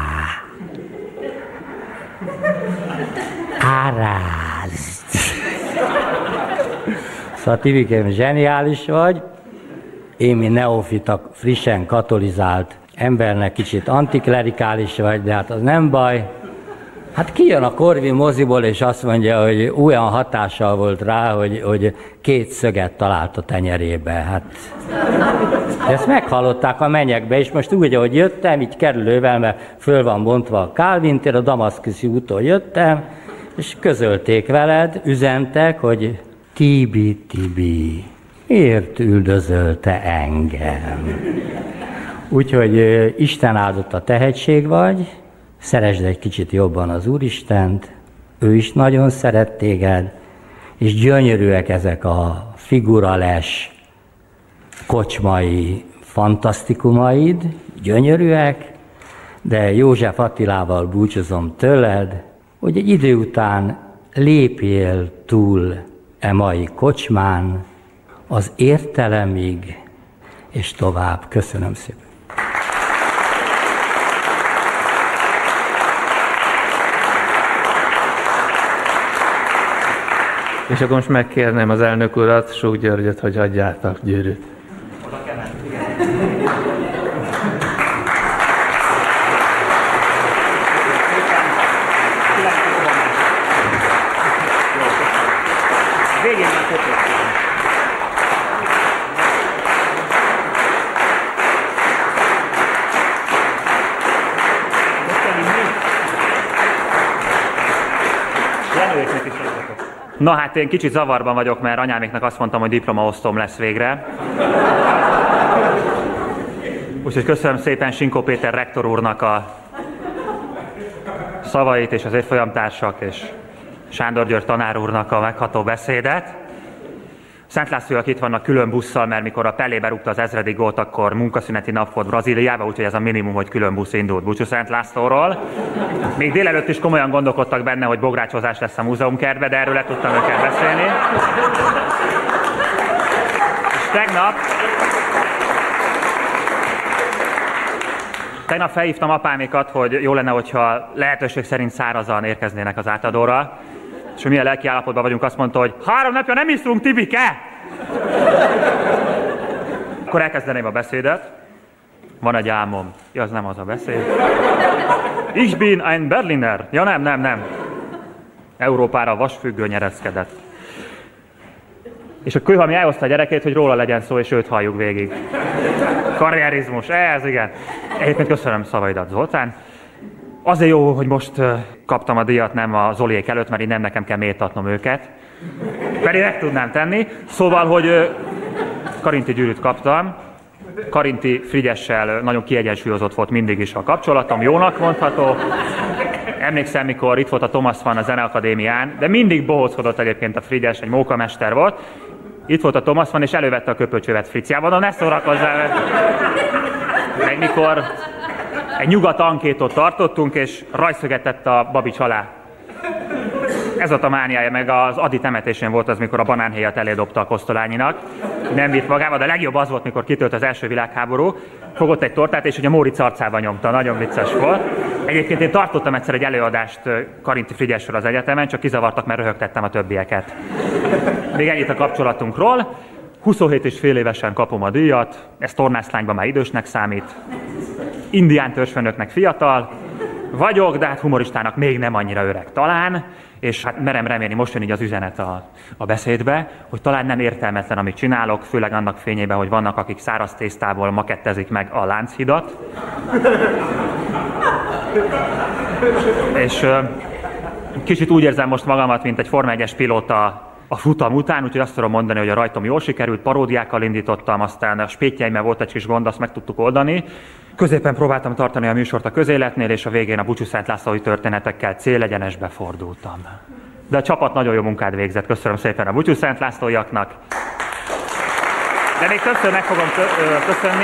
Árázd. Szóval Tibikém, zseniális vagy. Én, mint neofita, frissen katolizált embernek kicsit antiklerikális vagy, de hát az nem baj. Hát kijön a Corvin moziból, és azt mondja, hogy olyan hatással volt rá, hogy, hogy két szöget talált a tenyerébe. Hát ezt meghallották a mennyekbe, és most úgy, ahogy jöttem, így kerülővel, mert föl van bontva a Kálvin tér, a Damaszkuszi úton jöttem, és közölték veled, üzentek, hogy Tibi, Tibi, miért üldözölte engem? Úgyhogy Isten áldott a tehetség vagy, szeresd egy kicsit jobban az Úristent, ő is nagyon szeret téged, és gyönyörűek ezek a figurales, kocsmai fantasztikumaid, gyönyörűek, de József Attilával búcsúzom tőled, hogy egy idő után lépjél túl e mai kocsmán az értelemig, és tovább. Köszönöm szépen. És akkor most megkérném az elnök urat, Súk Györgyöt, hogy adjátok gyűrűt. Oda kell menni. Végén már kötött. Na hát én kicsit zavarban vagyok, mert anyáméknak azt mondtam, hogy diplomaosztom lesz végre. Úgyhogy köszönöm szépen Sinkó Péter rektor úrnak a szavait, és az évfolyamtársak, és Sándor György tanár úrnak a megható beszédet. Szent Lászlóak itt vannak külön busszal, mert mikor a Pelé berúgta az ezredik gólt, akkor munkaszüneti nap volt Brazíliában, úgyhogy ez a minimum, hogy külön busz indult Búcsú Szent Lászlóról. Még délelőtt is komolyan gondolkodtak benne, hogy bográcsozás lesz a múzeumkertbe, de erről le tudtam őket beszélni. És tegnap... Tegnap felhívtam apámékat, hogy jó lenne, hogyha lehetőség szerint szárazan érkeznének az átadóra. És hogy milyen lelki állapotban vagyunk, azt mondta, hogy három napja nem iszunk, Tibike! Akkor elkezdeném a beszédet. Van egy álmom. Ja, az nem az a beszéd. Ich bin ein Berliner. Ja, nem, nem, nem. Európára vasfüggő nyereszkedett. És a Kőhalmi elhozta a gyerekét, hogy róla legyen szó, és őt halljuk végig. Karrierizmus, ez igen. Egyébként köszönöm szavaidat, Zoltán. Azért jó, hogy most uh, kaptam a díjat, nem a Zoliék előtt, mert így nem nekem kell méltatnom őket. Pedig meg tudnám tenni. Szóval, hogy uh, Karinti gyűrűt kaptam. Karinti Frigyessel uh, nagyon kiegyensúlyozott volt mindig is a kapcsolatom, jónak mondható. Emlékszem, mikor itt volt a Thomas Mann a Zeneakadémián, de mindig bohóckodott egyébként a Frigyes, egy mókamester volt. Itt volt a Thomas Mann, és elővette a köpöcsövet Friciában, ne szórakozzál! Meg mikor egy nyugat ankétot tartottunk, és rajszöget tett a Babics alá. Ez volt a mániája, meg az Ady temetésén volt az, mikor a banánhéjat elédobta a Kosztolányinak. Nem vitt magába, de a legjobb az volt, mikor kitölt az első világháború. Fogott egy tortát, és ugye Móricz arcába nyomta, nagyon vicces volt. Egyébként én tartottam egyszer egy előadást Karinti Frigyesről az egyetemen, csak kizavartak, mert röhögtettem a többieket. Még ennyit a kapcsolatunkról. huszonhét és fél évesen kapom a díjat, ez tornászlányban már idősnek számít. Indián törzsfőnöknek fiatal vagyok, de hát humoristának még nem annyira öreg talán, és hát merem remélni, most jön így az üzenet a, a beszédbe, hogy talán nem értelmetlen, amit csinálok, főleg annak fényében, hogy vannak, akik száraz tésztából makettezik meg a Lánchidat. És ö, kicsit úgy érzem most magamat, mint egy Forma egyes pilóta a futam után, úgyhogy azt tudom mondani, hogy a rajtom jól sikerült, paródiákkal indítottam, aztán a spétjeimmel volt egy kis gond, azt meg tudtuk oldani. Középen próbáltam tartani a műsort a közéletnél, és a végén a Bucsú Szent Lászlói történetekkel célegyenesbe fordultam. De a csapat nagyon jó munkát végzett, köszönöm szépen a Bucsú Szent Lászlóiaknak. De még többször meg fogom köszönni.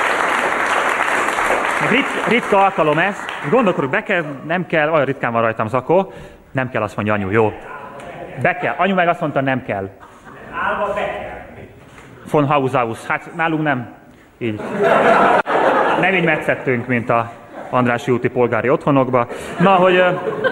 Rit, ritka alkalom ez. Gondolkodok, be kell, nem kell, olyan ritkán van rajtam zakó. Nem kell, azt mondja anyu, jó. Be kell. Anyu meg azt mondta, nem kell. Állva be kell. Von Haushaus. Hát nálunk nem. Így. Nem így metszettünk, mint a Andrássy úti polgári otthonokba. Na, hogy...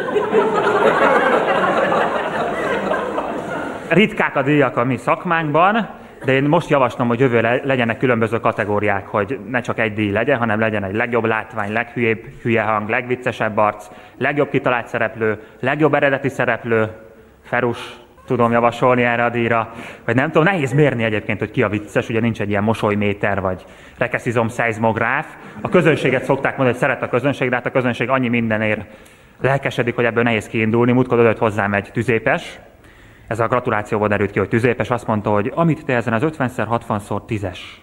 ritkák a díjak a mi szakmánkban, de én most javaslom, hogy jövőre legyenek különböző kategóriák, hogy ne csak egy díj legyen, hanem legyen egy legjobb látvány, leghülyébb hülye hang, legviccesebb arc, legjobb kitalált szereplő, legjobb eredeti szereplő, Ferus tudom javasolni erre a díjra, vagy nem tudom, nehéz mérni egyébként, hogy ki a vicces, ugye nincs egy ilyen mosolyméter, vagy rekeszizom szeizmográf. A közönséget szokták mondani, hogy szeret a közönség, de hát a közönség annyi mindenért lelkesedik, hogy ebből nehéz kiindulni. Múltkor odajött hozzám egy tüzépes, ez a gratulációból derült ki, hogy tüzépes azt mondta, hogy amit te ezen az ötvenszer hatvanszor tízes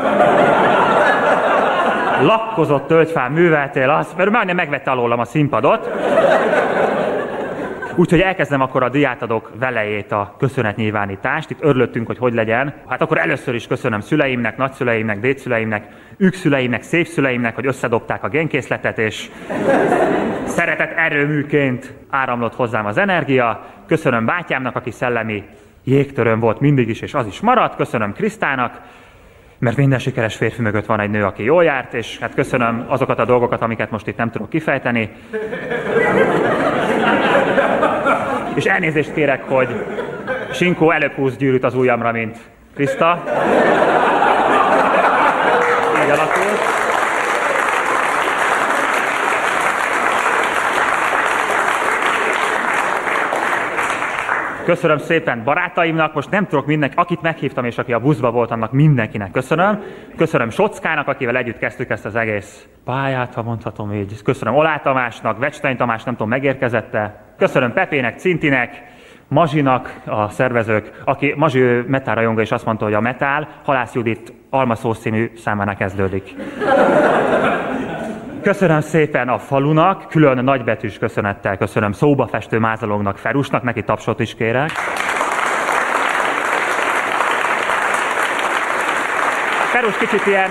lakkozott tölgyfán műveltél, azt, mert majdnem megvette alólam a színpadot. Úgyhogy elkezdem akkor a díjátadók velejét, a köszönetnyilvánítást. Itt örülöttünk, hogy hogy legyen. Hát akkor először is köszönöm szüleimnek, nagyszüleimnek, dédszüleimnek, ükszüleimnek, szépszüleimnek, hogy összedobták a génkészletet, és szeretet erőműként áramlott hozzám az energia. Köszönöm bátyámnak, aki szellemi jégtörőm volt mindig is, és az is maradt. Köszönöm Krisztának, mert minden sikeres férfi mögött van egy nő, aki jól járt, és hát köszönöm azokat a dolgokat, amiket most itt nem tudok kifejteni. És elnézést kérek, hogy Sinkó előbb húz gyűrűt az ujjamra, mint Kriszta. Így alakult. Köszönöm szépen barátaimnak, most nem tudok mindenki, akit meghívtam és aki a buszba volt, annak mindenkinek köszönöm. Köszönöm Sockának, akivel együtt kezdtük ezt az egész pályát, ha mondhatom így. Köszönöm Olá Tamásnak, Vecstein Tamás, nem tudom, megérkezette. Köszönöm Pepének, Cintinek, Mazsinak, a szervezők, aki Mazsi metál rajongó, és azt mondta, hogy a metál Halász Judit Almaszós című számánál kezdődik. Köszönöm szépen a falunak, külön nagybetűs köszönettel köszönöm szóba festő mázalognak, Ferusnak, neki tapsot is kérek. Ferus, kicsit ilyen,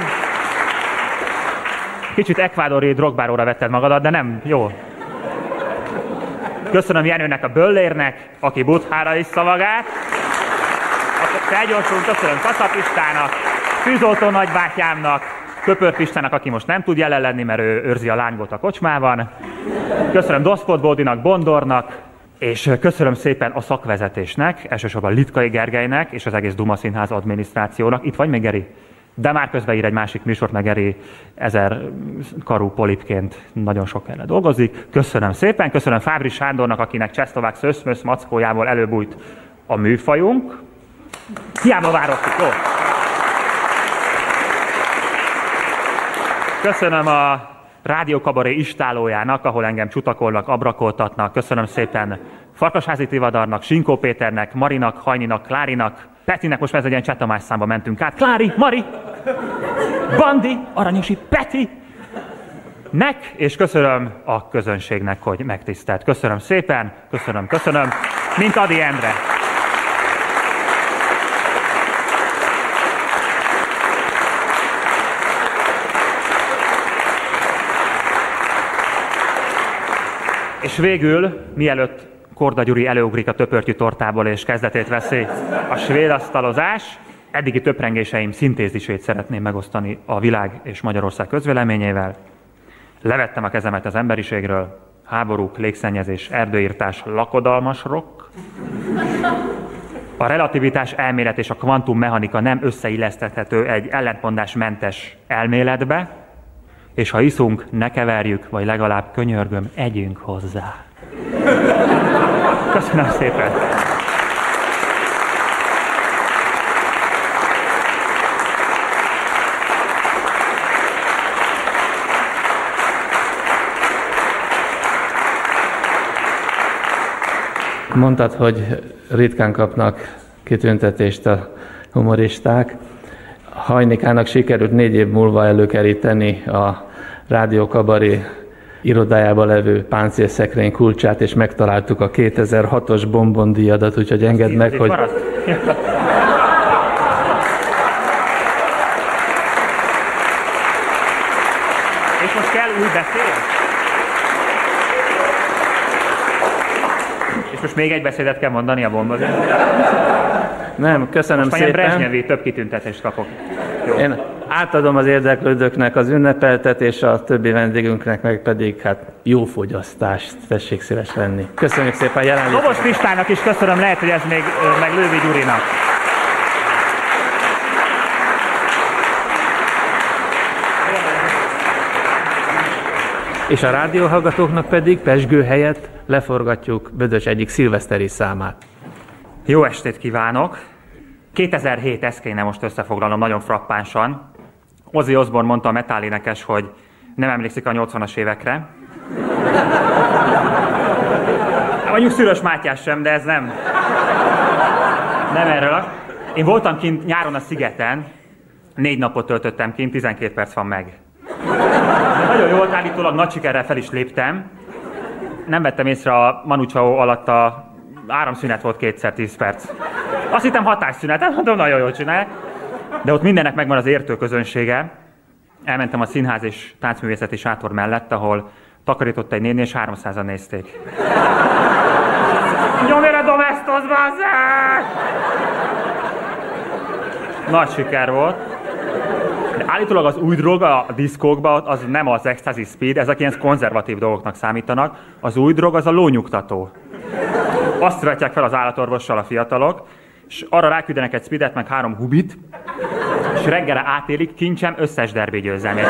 kicsit ekvádori drogbáróra vetted magadat, de nem, jó. Köszönöm Jenőnek, a Böllérnek, aki Buthára iszta magát. Felgyorsulunk, köszönöm Kacapistának, Tűzoltó nagybátyámnak, Köpört Pistának, aki most nem tud jelen lenni, mert ő őrzi a lángot a kocsmában. Köszönöm Doszpot Bódinak, Bondornak, és köszönöm szépen a szakvezetésnek, elsősorban Litkai Gergelynek és az egész Duma Színház adminisztrációnak. Itt vagy még, Geri? De már közben ír egy másik műsort, meg Geri ezer karú polipként nagyon sok erre dolgozik. Köszönöm szépen, köszönöm Fábri Sándornak, akinek Csehszlovák szöszmösz mackójából előbújt a műfajunk. Hiába várottuk, jó? Köszönöm a Rádió Kabaré istálójának, ahol engem csutakolnak, abrakoltatnak. Köszönöm szépen Farkasházi Tivadarnak, Sinkó Péternek, Marinak, Hajninak, Klárinak, Petinek, most már ez egy ilyen csetamás számba mentünk át. Klári, Mari, Bandi, Aranyosi, Peti, nek, és köszönöm a közönségnek, hogy megtisztelt. Köszönöm szépen, köszönöm, köszönöm, mint Adi Endre. És végül, mielőtt Korda Gyuri előugrik a töpörtyű tortából és kezdetét veszi a svéd asztalozás, eddigi töprengéseim szintézisét szeretném megosztani a világ és Magyarország közvéleményével. Levettem a kezemet az emberiségről, háborúk, légszennyezés, erdőírtás, lakodalmas rock. A relativitás elmélet és a kvantummechanika nem összeilleszthethető egy ellentmondásmentes elméletbe, és ha iszunk, ne keverjük, vagy legalább könyörgöm, együnk hozzá. Köszönöm szépen! Mondtad, hogy ritkán kapnak kitüntetést a humoristák. Hajnikának sikerült négy év múlva előkeríteni a Rádió Kabaré irodájában levő páncélszekrény kulcsát, és megtaláltuk a kétezer-hatos Bombon-díjadat, úgyhogy engedd meg, hogy... És most kell úgy beszélni? És most még egy beszédet kell mondani a Bombon? Nem, köszönöm most szépen. Most Brezsnyevi több kitüntetést kapok. Jó. Én átadom az érdeklődőknek az ünnepeltet, és a többi vendégünknek meg pedig hát jó fogyasztást tessék szíves lenni. Köszönjük szépen a jelenlétet. Dobos Kristának is köszönöm, lehet, hogy ez még meg Lővi Gyurinak. És a rádióhallgatóknak pedig pezsgő helyett leforgatjuk Bödös egyik szilveszteri számát. Jó estét kívánok! kétezer-hét, ezt kéne most összefoglalnom nagyon frappánsan. Ozzy Osbourne mondta a metal énekes, hogy nem emlékszik a nyolcvanas évekre. Mondjuk Szűrös Mátyás sem, de ez nem. Nem erről. Én voltam kint nyáron a szigeten, négy napot töltöttem kint, tizenkét perc van meg. Nagyon jó volt, állítólag nagy sikerrel fel is léptem. Nem vettem észre a Manu Chao alatt a áramszünet volt kétszer tíz perc. Azt hittem hatásszünet, mondom, nagyon jól csinál. De ott mindennek megvan az értő közönsége. Elmentem a színház és táncművészeti sátor mellett, ahol takarított egy néni, és háromszázan nézték. Nyomjére domestos, bazzák! Nagy siker volt. De állítólag az új drog a diszkókban az nem az ecstasy speed, ezek ilyen konzervatív dolgoknak számítanak. Az új drog az a lónyugtató. Azt vetják fel az állatorvossal a fiatalok, és arra ráküldenek egy speedet, meg három hubit, és reggelre átélik kincsem összes derbi győzelmét.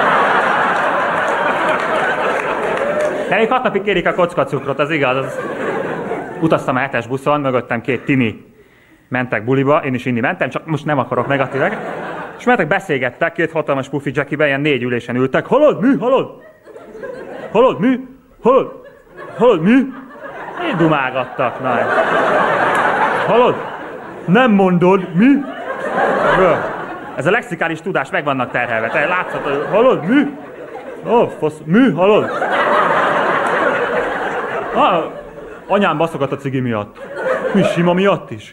De még hat napig kérik a kockacukrot, az igaz. Az... Utaztam a hetes buszon, mögöttem két tini mentek buliba, én is inni mentem, csak most nem akarok negatívek. És mentek, beszélgettek, két hatalmas pufi jackiben, ilyen négy ülésen ültek. Hallod, mi? Hallod? Hallod, mi? Hallod? Hallod, mi? Így dumálgattak, na. Hallod? Nem mondod, mi? Ez a lexikális tudás meg vannak terhelve. Te látszott, hogy hallod, mi? Ó, oh, fasz, mi? Hallod? Ah, anyám baszogat a cigi miatt. Mi, sima miatt is?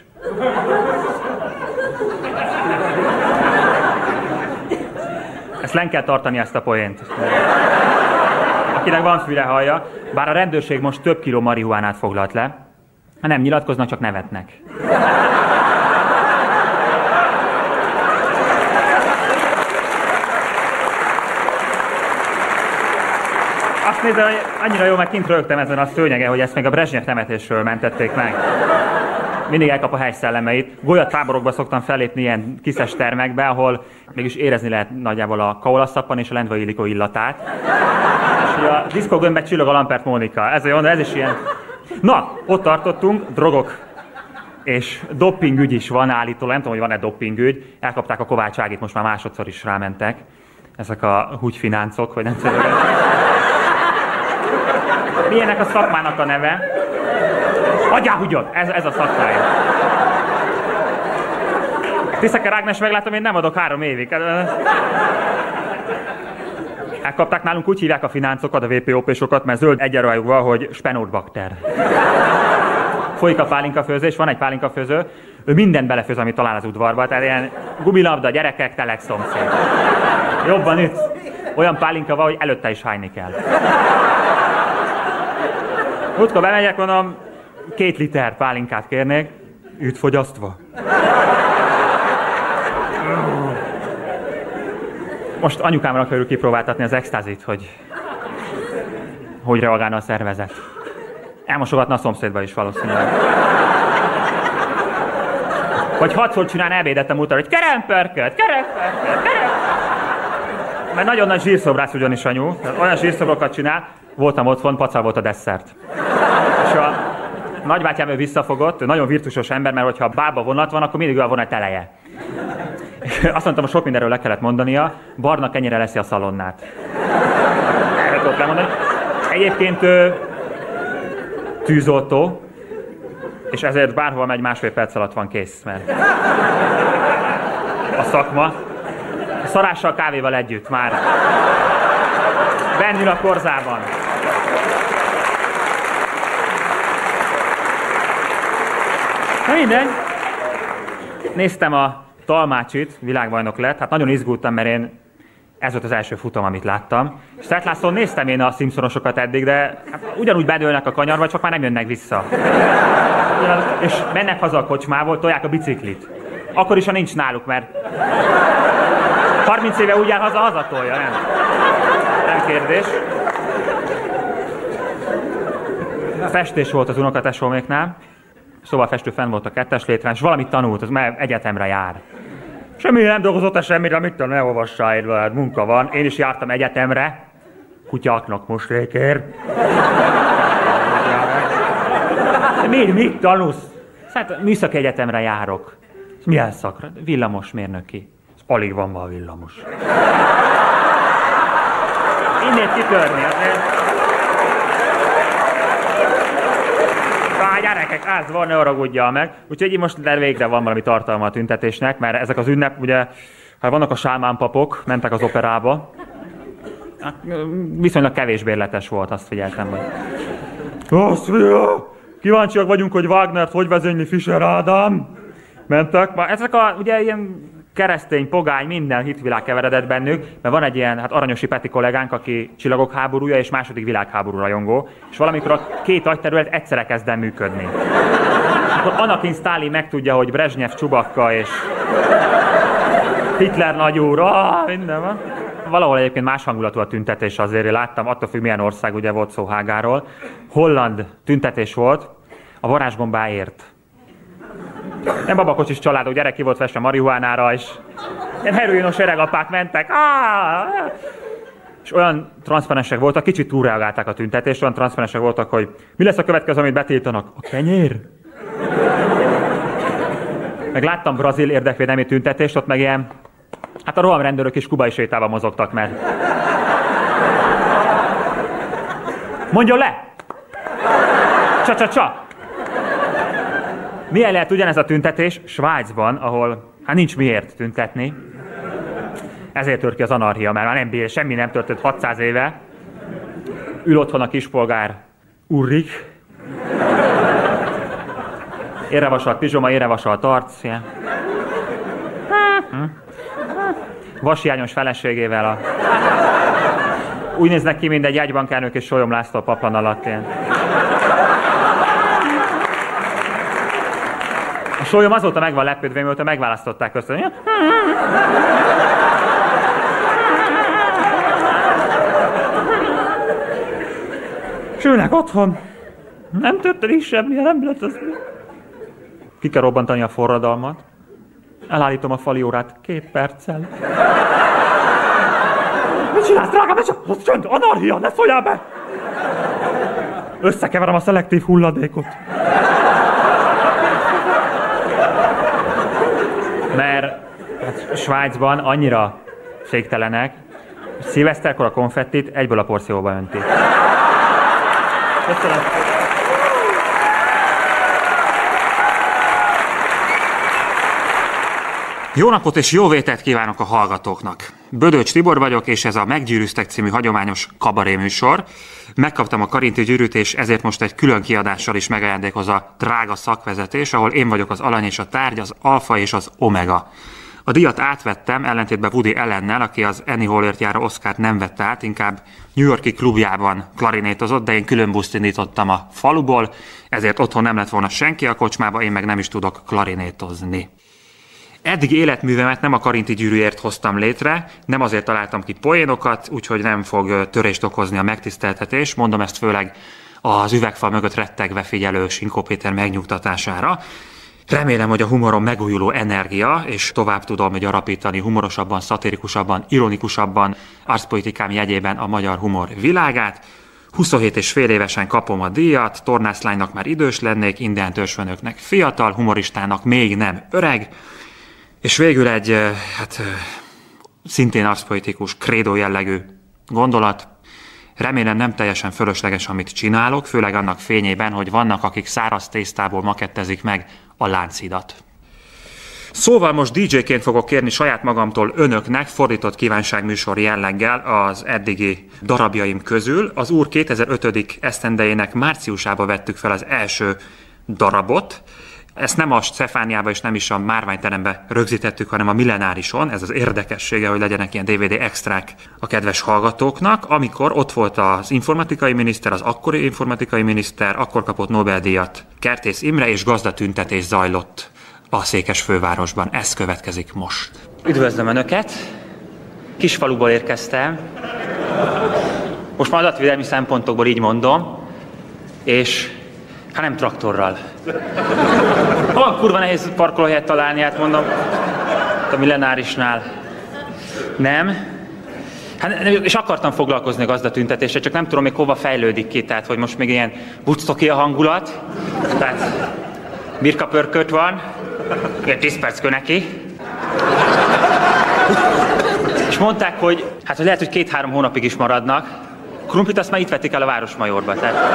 Ezt len kell tartani, ezt a poént. Akinek van füle hallja, bár a rendőrség most több kiló marihuánát foglalt le, nem nyilatkoznak, csak nevetnek. Azt nézem, hogy annyira jó, mert kint rögtem ezen a szőnyegen, hogy ezt még a Brezsnyev temetésről mentették meg. Mindig elkap a hely szellemeit. Golyatáborokba szoktam fellépni ilyen kiszes termekbe, ahol mégis érezni lehet nagyjából a kaolaszappan és a Lendvai Illikó illatát. És a diszkógömbben csillog a Lampert Mónika. Ez, a, ez is ilyen. Na, ott tartottunk, drogok és doppingügy is van állítólag. Nem tudom, hogy van-e doppingügy. Elkapták a Kovács Ágit, most már másodszor is rámentek. Ezek a húgyfináncok, vagy nem tudom. Milyenek a szakmának a neve? Adjáhúgyod! Ez, ez a szakmája. Tiszeker Ágnes meglátom, én nem adok három évig. Elkapták nálunk, úgy hívják a fináncokat, a vé pé o pé-sokat, mert zöld egyenruhájuk van, hogy spenótbakter. Folyik a pálinkafőzés, van egy pálinkafőző, ő mindent belefőz, amit talál az udvarba, tehát ilyen gumilabda, gyerekek, telek, szomszéd. Jobban itt. Olyan pálinka van, hogy előtte is hányni kell. Utkor bemegyek, mondom, két liter pálinkát kérnék, üt fogyasztva. Most anyukámra körül kipróbáltatni az extázit, hogy hogy reagálna a szervezet. Elmosogatna a szomszédba is valószínűleg. Vagy hatszor csinálna ebédet a múltra, hogy kerempörköd, kerempörköd, kerempörköd. Mert nagyon nagy zsírszobrász ugyanis anyu, olyan zsírszobrokat csinál, voltam otthon, pacal volt a desszert. És a nagybátyám ő visszafogott, ő nagyon virtusos ember, mert hogyha bába vonat van, akkor mindig olyan vonat eleje. Azt mondtam, hogy sok mindenről le kellett mondania, barna kenyére leszi a szalonnát. Erre tudok lemondani. Egyébként ő, tűzoltó, És ezért bárhol megy, másfél perc alatt van kész, mert a szakma. A szarással, kávéval együtt már bennül a korzában. Na mindegy. Néztem a Talmácsit, világbajnok lett, hát nagyon izgultam, mert én ez volt az első futam, amit láttam. És Szent Lászlón néztem én a Simpsonosokat eddig, de hát ugyanúgy bedőlnek a kanyarba, csak már nem jönnek vissza. És mennek haza a kocsmából, tolják a biciklit. Akkor is, ha nincs náluk, mert harminc éve úgy jár haza, hazatolja, nem? Nem kérdés. Festés volt az unokatestvéréknál, szóval festő fenn volt a kettes létrán, és valamit tanult, az már egyetemre jár. Semmi nem dolgozott semmire, mit tudom, ne olvassál, hát munka van. Én is jártam egyetemre, kutyáknak moslékért. De miért, mit tanulsz? Hát műszaki egyetemre járok. Milyen szakra? Villamosmérnöki. Alig van ma a villamos. Innét kitörni azért. Á, gyerekek, az van, ne haragudjál meg. Úgyhogy így most végre van valami tartalma a tüntetésnek, mert ezek az ünnep, ugye, hát vannak a sámánpapok, mentek az operába. Hát, viszonylag kevés bérletes volt, azt figyeltem, hogy... Ausztria! Kíváncsiak vagyunk, hogy Wagnert hogy vezényli Fischer Ádám. Mentek. Ezek a, ugye, ilyen keresztény, pogány, minden hitvilág keveredett bennük, mert van egy ilyen, hát Aranyosi Peti kollégánk, aki Csillagok háborúja és második világháború rajongó, és valamikor a két agyterület egyszerre kezd el működni. Akkor Anakin Sztálin megtudja, hogy Brezsnyev Csubakka és Hitler nagyúr, ah, minden van. Valahol egyébként más hangulatú a tüntetés azért, láttam, attól függ milyen ország, ugye volt szó Hágáról. Holland tüntetés volt, a varázsbombáért. Nem babakocsis családok, gyerek ki volt festve marihuánára, és ilyen heroinos öregapák mentek. Ah! És olyan transzparensek voltak, kicsit túlreagálták a tüntetést, olyan transzparensek voltak, hogy mi lesz a következő, amit betiltanak? A kenyér? Meg láttam brazil érdekvédelmi tüntetést, ott meg ilyen, hát a rohamrendőrök is kubai sétában mozogtak, mert... Mondjon le! Csa-csa-csa! Milyen lehet ugyanez a tüntetés Svájcban, ahol hát nincs miért tüntetni. Ezért tört ki az anarchia, mert már nem bír, semmi nem történt hatszáz éve. Ül otthon a kispolgár Ulrich. Érrevasalt pizsoma, érrevasalt arc. Ilyen. Vashiányos feleségével a... Úgy néznek ki, mint egy jegybankárnők és Solyom László paplan alatt. Ilyen. A Solyom azóta meg van lepődve, mióta megválasztották azt. Sülnek otthon. Nem történik semmi, nem lett az. Ki kell robbantani a forradalmat. Elállítom a fali órát két perccel. Mit csinálsz, drágám? Ne csak, csönd, anarchia, ne szóljál be! Összekeverem a szelektív hulladékot. Mert hát Svájcban annyira féktelenek, hogy szilveszterkor a konfettit egyből a porcióba öntik. Köszönöm. Jó napot és jó vételt kívánok a hallgatóknak! Bödöcs Tibor vagyok, és ez a Meggyűrűztek című hagyományos kabaré műsor. Megkaptam a Karinti gyűrűt, és ezért most egy külön kiadással is megajándékoz a drága szakvezetés, ahol én vagyok az alany és a tárgy, az alfa és az omega. A díjat átvettem, ellentétben Woody Allennel, aki az Annie Hallért járó Oscart nem vette át, inkább New York-i klubjában klarinétozott, de én külön buszt indítottam a faluból, ezért otthon nem lett volna senki a kocsmába, én meg nem is tudok klarinétozni. Eddig életművemet nem a Karinti gyűrűért hoztam létre, nem azért találtam ki poénokat, úgyhogy nem fog törést okozni a megtiszteltetés, mondom ezt főleg az üvegfal mögött rettegve figyelő Sinkó Péter megnyugtatására. Remélem, hogy a humorom megújuló energia, és tovább tudom gyarapítani humorosabban, szatirikusabban, ironikusabban, arcpolitikám jegyében a magyar humor világát. huszonhét és fél évesen kapom a díjat, tornászlánynak már idős lennék, indián törzsfőnöknek fiatal, humoristának még nem öreg, és végül egy, hát szintén arcpolitikus, krédó jellegű gondolat. Remélem nem teljesen fölösleges, amit csinálok, főleg annak fényében, hogy vannak, akik száraz tésztából makettezik meg a Lánchidat. Szóval most dé dzsé-ként fogok kérni saját magamtól önöknek fordított kívánságműsor jelleggel az eddigi darabjaim közül. Az Úr kétezer-ötödik esztendejének márciusában vettük fel az első darabot. Ezt nem a Stefániába és nem is a Márványterembe rögzítettük, hanem a Millenárison. Ez az érdekessége, hogy legyenek ilyen dé vé dé extrák a kedves hallgatóknak. Amikor ott volt az informatikai miniszter, az akkori informatikai miniszter, akkor kapott Nobel-díjat Kertész Imre, és gazdatüntetés zajlott a Székesfővárosban. Ez következik most. Üdvözlöm Önöket! Kisfaluból érkeztem. Most már adatvédelmi szempontokból így mondom. És hát nem traktorral. Olyan kurva nehéz parkolóhelyet találni, hát mondom, a Millenárisnál. Nem. Hát, és akartam foglalkozni a gazdatüntetéssel, csak nem tudom még hova fejlődik ki, tehát hogy most még ilyen Woodstocki a hangulat. Tehát birka pörkölt van, ilyen tíz perckő neki. És mondták, hogy hát hogy lehet, hogy két-három hónapig is maradnak. Krumplit azt már itt vették el a Városmajorba, tehát...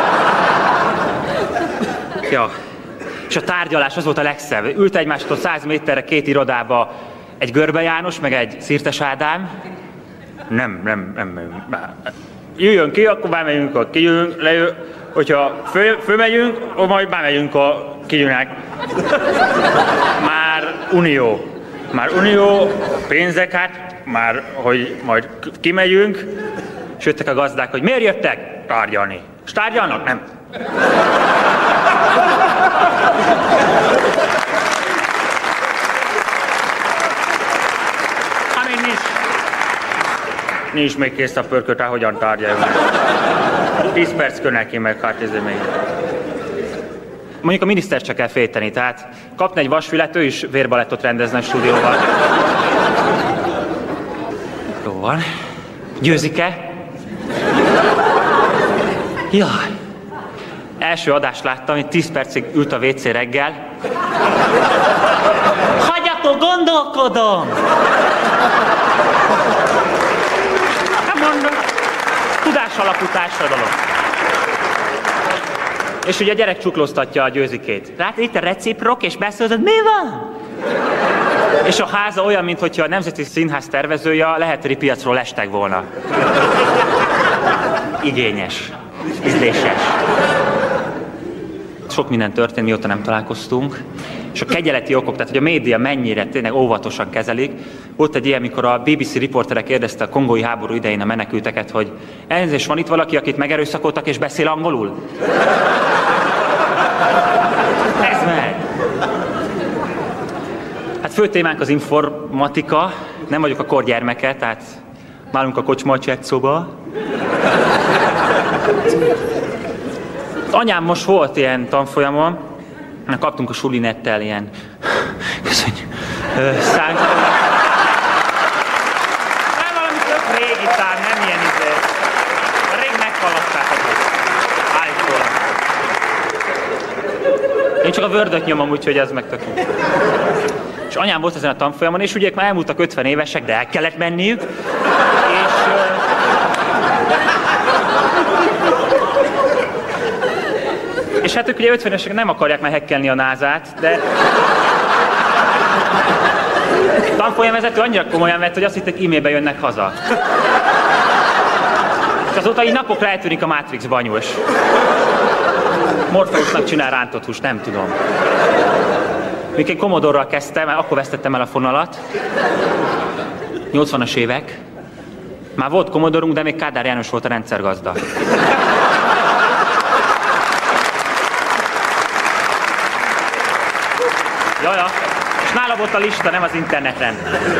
Ja. És a tárgyalás az volt a legszebb. Ült egymástól száz méterre két irodába egy Görbe János, meg egy Szirtes Ádám. Nem, nem, nem, nem. Jöjjön ki, akkor bemegyünk a kijönünk, lejön. Hogyha föl, fölmegyünk, akkor majd bemegyünk a kijönnek. Már unió. Már unió, pénzek, hát már, hogy majd kimegyünk. És jöttek a gazdák, hogy miért jöttek? Tárgyalni. És tárgyalnak? Nem. Amíg nincs, nincs még kész a pörköt, ahogyan tárgyaljunk. Tíz perc kö neki, meg hát ez még. Mondjuk a minisztert csak kell félteni, tehát kapna egy vasfület, ő is vérbalettot rendezne a stúdióban. Jó van. Győzike? Jaj. Első adást láttam, hogy tíz percig ült a vé cé reggel. Hagyjatok, gondolkodom! Nem mondom. Tudás alapú társadalom. És ugye a gyerek csuklóztatja a Győzikét. Látod, itt a reciprok, és beszéled, mi van? És a háza olyan, mintha a Nemzeti Színház tervezője lehetőri piacról lestek volna. Igényes. Ízléses. Sok minden történt, mióta nem találkoztunk. És a kegyeleti okok, tehát hogy a média mennyire tényleg óvatosan kezelik. Volt egy ilyen, mikor a bé bé cé riportere kérdezte a kongói háború idején a menekülteket, hogy elnézést, van itt valaki, akit megerőszakoltak és beszél angolul? Ez meg! Hát fő témánk az informatika. Nem vagyok a korgyermeke, tehát nálunk a kocsma a csetszóba. Anyám most volt ilyen tanfolyamon, kaptunk a sulinettel ilyen... Köszönjük. Szánk... Nem valami tök régi tán, nem ilyen izé. A rég meghaladtátok. Állítólag. Én csak a Wordöt nyomom, úgyhogy ez meg tök jó. És anyám volt ezen a tanfolyamon, és ugye ők már elmúltak ötven évesek, de el kellett menniük. És... És hát ők ugye ötvenesek nem akarják már hekkelni a názát, de... A tanfolyamvezető annyira komolyan vett, hogy azt hitték, e-mailbe jönnek haza. És azóta így napokra eltűnik a Matrixba anyu, és... Morpheusnak csinál rántott húst, nem tudom. Mikor én Commodore-ral kezdtem, mert akkor vesztettem el a fonalat. nyolcvanas évek. Már volt Commodore-unk, de még Kádár János volt a rendszergazda. Jaja, és nála volt a lista, nem az interneten.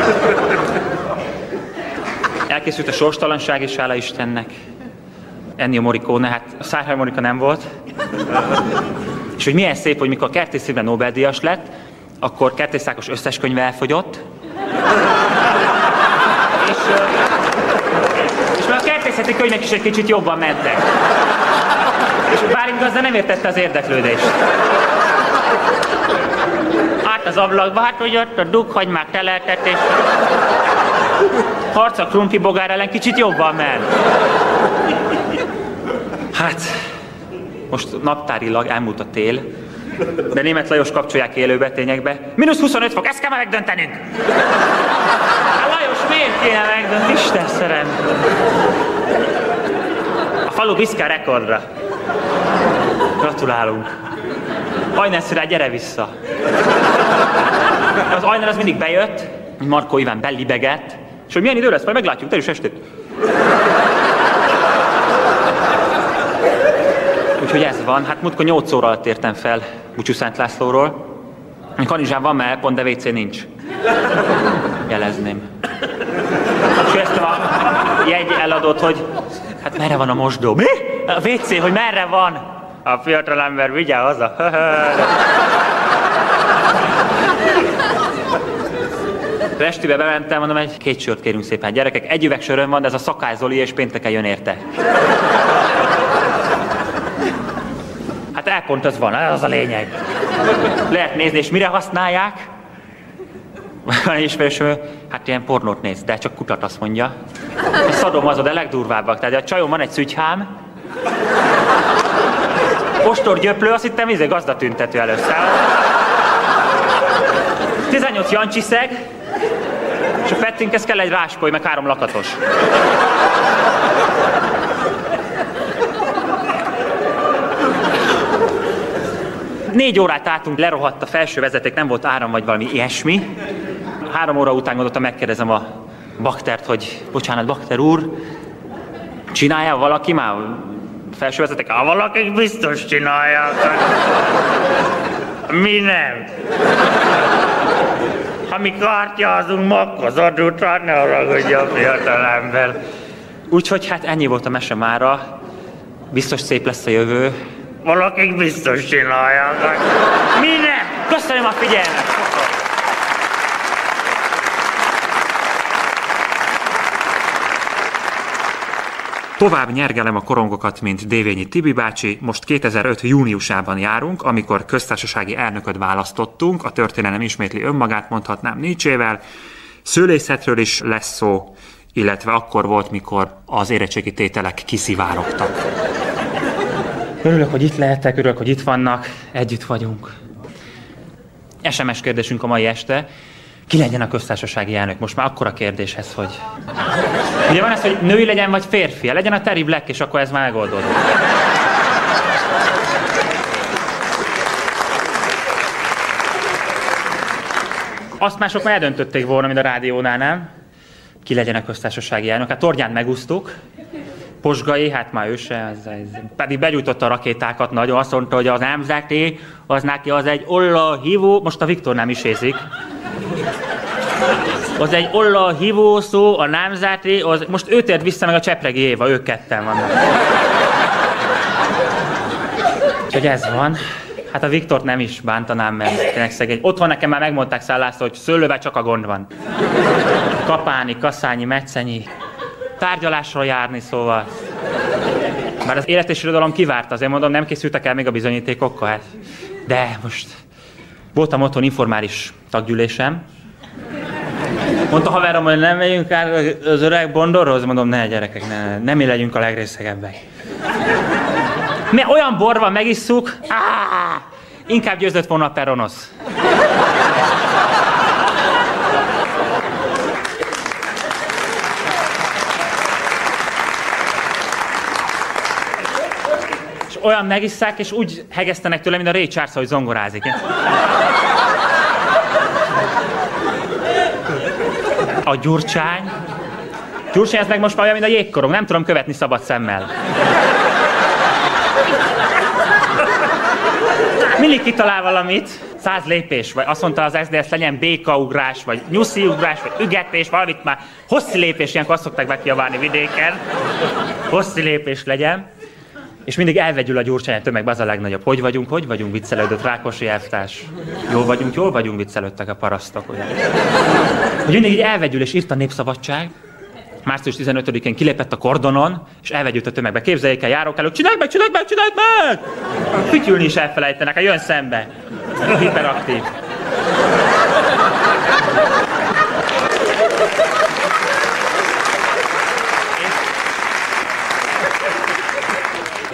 Elkészült a Sorstalanság, és hála Istennek. Ennio Morricone, hát a Szárhely Monika nem volt. És hogy milyen szép, hogy mikor Kertész Imre Nobel-díjas lett, akkor Kertész Ákos összes könyve elfogyott. És, és már a kertészeti könyvek is egy kicsit jobban mentek. És Bálint gazda nem értette az érdeklődést. Hát az ablakba, hát hogy ott a dughagymák teleltetés. harc a krumpli bogár ellen kicsit jobban ment. Hát, most naptárilag elmúlt a tél, de Németh Lajos kapcsolják élőbe, tényekbe. mínusz huszonöt fok, ezt kell megdöntenünk! Hát Lajos, miért kéne megdönteni? Isten szerem! A falu biszkál rekordra. Gratulálunk. Ajnár Szilárd, gyere vissza! Az Ajnár az mindig bejött, Markó Iván bellibegett, és hogy milyen idő lesz, majd meglátjuk, terüs estét. Úgyhogy ez van, hát múltkor nyolc óra alatt értem fel Bucsú Szent Lászlóról. Kanizsán van, mert pont de vé cé nincs. Jelezném. És éreztem a jegy eladót, hogy hát merre van a mosdó? Mi? A vé cé, hogy merre van? A fiatalember vigyál haza. Pestibe bementem, mondom, egy két sört kérünk szépen. Gyerekek, egy üveg söröm van, de ez a Szakály Zoli, és pénteken jön érte. Hát elpont az van, az a lényeg. Lehet nézni, és mire használják? Van egy ismerősöm, hát ilyen pornót néz, de csak kutat, azt mondja. A szadom az a de legdurvábbak. Tehát a csajom van egy szügyhám, ostorgyöplő, azt hittem, izé gazdatüntető először. tizennyolc jancsiszeg, és a Pettinkhez kell egy ráspoly, meg három lakatos. Négy órát álltunk, lerohadt a felső vezeték, nem volt áram, vagy valami ilyesmi. Három óra után gondoltam, megkérdezem a baktert, hogy bocsánat, bakter úr, csinálja valaki már felső vezeték? Ha valaki biztos csinálja. Mi nem? Ha mi kártyázunk, makkozod után, ne haragudja a fiatalember. Úgyhogy hát ennyi volt a mese mára. Biztos szép lesz a jövő. Valakik biztos csinálják. Mi nem? Köszönöm a figyelmet! Tovább nyergelem a korongokat, mint Dévényi Tibi bácsi. Most kétezer-öt júniusában járunk, amikor köztársasági elnököt választottunk. A történelem ismétli önmagát, mondhatnám Nietzsével. Szőlészetről is lesz szó, illetve akkor volt, mikor az érettségi tételek kiszivárogtak. Örülök, hogy itt lehettek, örülök, hogy itt vannak, együtt vagyunk. es em es kérdésünk a mai este. Ki legyen a köztársasági elnök? Most már akkora kérdéshez, hogy... Ugye van ez, hogy női legyen, vagy férfi? Legyen a Terry Black, és akkor ez már megoldódott. Azt mások már eldöntötték volna, mint a rádiónál, nem? Ki legyen a köztársasági elnök? Hát Torgyánt megúsztuk. Posgai, hát már ő se, az, az, pedig begyújtotta a rakétákat nagyon, azt mondta, hogy az nemzeti, az neki az egy olla hívó, most a Viktor nem is érzik. Az egy olla hívó szó, a nemzeti, az, most ő tért vissza meg a Csepregi Éva, ők ketten vannak. Úgyhogy ez van. Hát a Viktort nem is bántanám, mert tényleg szegény. Ott van, nekem már megmondták Szállásztól, hogy Szőlővel csak a gond van. Kapálni, Kaszányi, Metszenyi. Tárgyalásra járni, szóval. Bár az Élet és Irodalom kivárt, azért mondom, nem készültek el még a bizonyítékokkal. Hát. De most voltam otthon informális taggyűlésem. Mondta haverom, hogy nem megyünk át az öreg Bondorhoz, mondom, ne gyerekek, ne, nem mi legyünk a legrészegebbek. Mert olyan bor van, megisszuk, áh, inkább győzött volna a Peronosz. És olyan megisszák, és úgy hegesztenek tőle, mint a Ray Charles, hogy zongorázik. A Gyurcsány. Gyurcsány ez meg most már olyan, mint a jégkorong, nem tudom követni szabad szemmel. Mindig kitalál valamit, száz lépés, vagy azt mondta az es zé dé es, legyen békaugrás, vagy nyusziugrás, vagy ügetés, valamit már hosszi lépés, ilyenkor azt szokták megkiabálni vidéken. Hosszi lépés legyen. És mindig elvegyül a Gyurcsány a tömegbe, az a legnagyobb. Hogy vagyunk, hogy vagyunk, viccelődött Rákosi elvtárs. Jól vagyunk, jól vagyunk, viccelődtek a parasztok, ugye. Hogy mindig így elvegyül, és írt a Népszabadság. március tizenötödikén kilépett a kordonon, és elvegyült a tömegbe. Képzeljék el, járókelők, csináld meg, csináld meg, csináld meg! Fütyülni is elfelejtenek, ha jön szembe. Hiperaktív.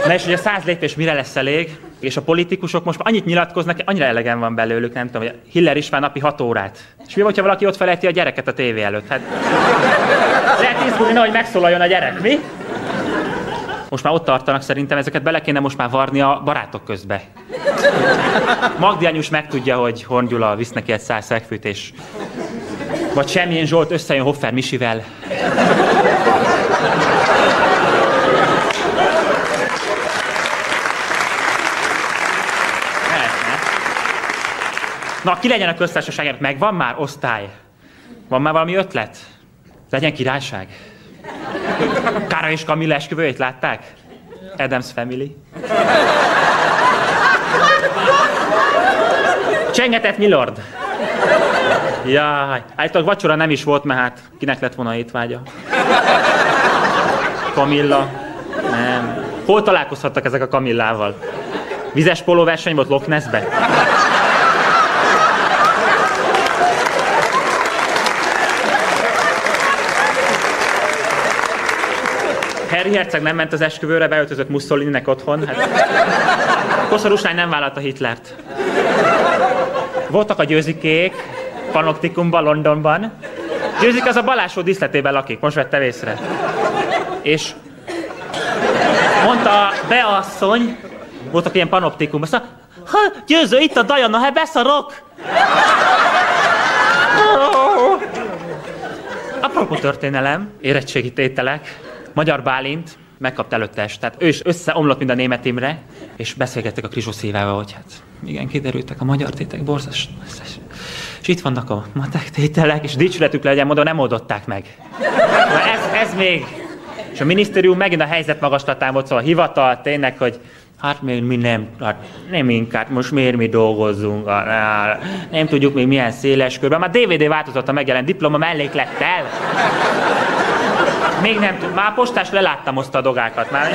Na és ugye a száz lépés mire lesz elég, és a politikusok most annyit nyilatkoznak, annyira elegen van belőlük, nem tudom, hogy Hiller is már napi hat órát. És mi, hogyha valaki ott felejti a gyereket a tévé előtt? Hát lehet izgulni, nehogy megszólaljon a gyerek, mi? Most már ott tartanak, szerintem ezeket bele kéne most már varni a barátok közbe. Magdi anyus megtudja, hogy Horn Gyula visz neki egy száz szegfűt, és vagy Semjén Zsolt összejön Hoffer Misivel. Na, ki legyen a köztársaságért? Megvan már osztály? Van már valami ötlet? Legyen királyság? Károly és Kamilla esküvőjét látták? Addams Family. Csengetett Milord. Jaj, állítólag vacsora nem is volt, mert hát kinek lett volna étvágya? Kamilla. Nem. Hol találkozhattak ezek a Kamillával? Vizes pólóverseny volt Loch Nessbe? Harry herceg nem ment az esküvőre, beöltözött Mussolininek otthon. Hát... Koszorúslány nem vállalta Hitlert. Voltak a győzikék, Panoptikumban, Londonban. Győzik az a Balázsó díszletében lakik, most vettem észre. És mondta a beasszony, voltak ilyen Panoptikum, azt mondta, ha, Győző, itt a Diana, hát beszarok! Apropó történelem, érettségi tételek. Magyar Bálint megkapta előttes, tehát ő is összeomlott mind a Német Imre, és beszélgettek a Krizsó Szilvával, hogy hát igen, kiderültek a magyar tétek, borzas. És itt vannak a matek tételek, és dicsületük legyen, mondom, nem oldották meg. Ez, ez még. És a minisztérium megint a helyzet magaslatán volt, szóval a hivatal tényleg, hogy hát még mi nem, hát nem inkább, most miért mi dolgozzunk, nem tudjuk még milyen széles körben. Már dé vé dé változata megjelent, diploma melléklettel. Még nem tud, már postás leláttam azt a dogákat már.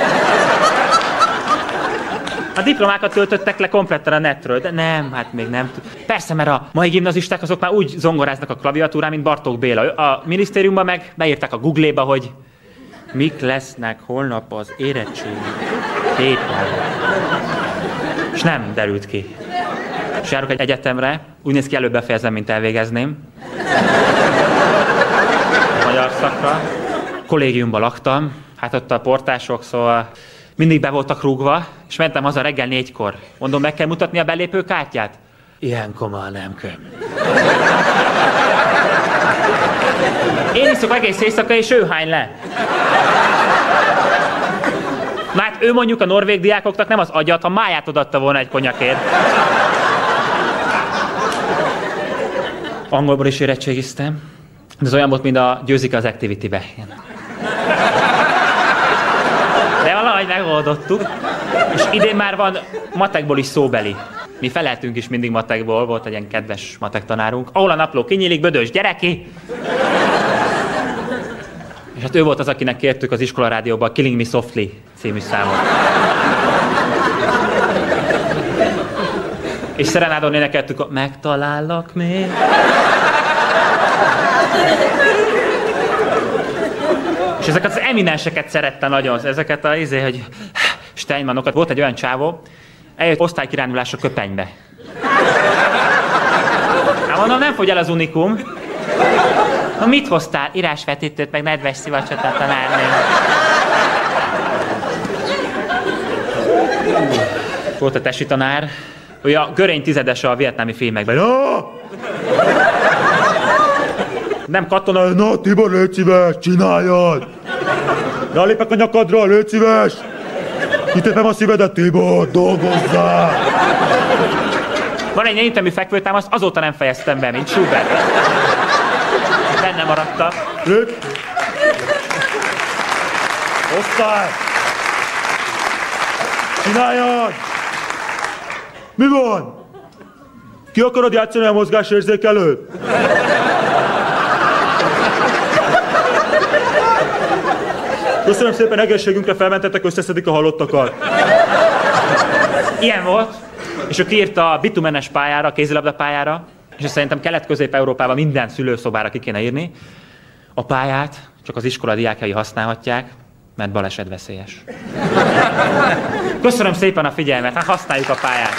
A diplomákat töltöttek le kompletten a netről, de nem, hát még nem tud. Persze, mert a mai gimnazisták azok már úgy zongoráznak a klaviatúrán, mint Bartók Béla. A minisztériumban meg beírták a Google-ba, hogy mik lesznek holnap az érettségi tétel. És nem derült ki. És járok egy egyetemre, úgy néz ki, előbb befejezem, mint elvégezném. Magyar szakra. Kollégiumban laktam, hát ott a portások, szóval mindig be voltak rúgva, és mentem haza reggel négykor. Mondom, meg kell mutatni a belépőkártyát? Ilyenkor már nem kell. Én iszok egész éjszaka, és ő hány le. Na hát ő mondjuk a norvég diákoknak nem az agyat, ha máját odatta volna egy konyakért. Angolból is érettségiztem. De ez olyan volt, mint a Győzik az Activity-be. De valahogy megoldottuk. És idén már van matekból is szóbeli. Mi feleltünk is mindig matekból, volt egy ilyen kedves matek tanárunk. Ahol a napló kinyílik, Bödös, gyere ki! És hát ő volt az, akinek kértük az iskolarádióban a Killing Me Softly című számot. És Szerenádon énekeltük a Megtalállak még. És ezeket az eminenseket szerette nagyon, ezeket a izé, hogy Steinmannokat. Volt egy olyan csávó, eljött osztálykirándulásra Köpenybe. Hát mondom, nem fogy el az unikum. Na mit hoztál? Írásvetítőt, meg nedves szivacsot a tanárnő. Volt a tesi tanár, ő a Görény tizedese a vietnámi filmekben. No! Nem katona, na Tibor, légy szíves, csináljad! Rálépek a nyakadra, légy szíves! Kitépem a szívedet, Tibor, dolgozzál! Van egy egyetemi fekvőtámasz, azóta nem fejeztem be, mint Schubert. Benne maradtak. Lőtt! Osztály! Csináljad! Mi van? Ki akarod játszani a mozgásérzékelőt? Köszönöm szépen, egészségünkre felmentettek, összeszedik a halottakat. Ilyen volt, és ő kiírta a bitumenes pályára, a kézilabda pályára, és szerintem Kelet-Közép-Európában minden szülőszobára ki kéne írni. A pályát csak az iskola diákjai használhatják, mert balesetveszélyes. Köszönöm szépen a figyelmet, hát használjuk a pályát.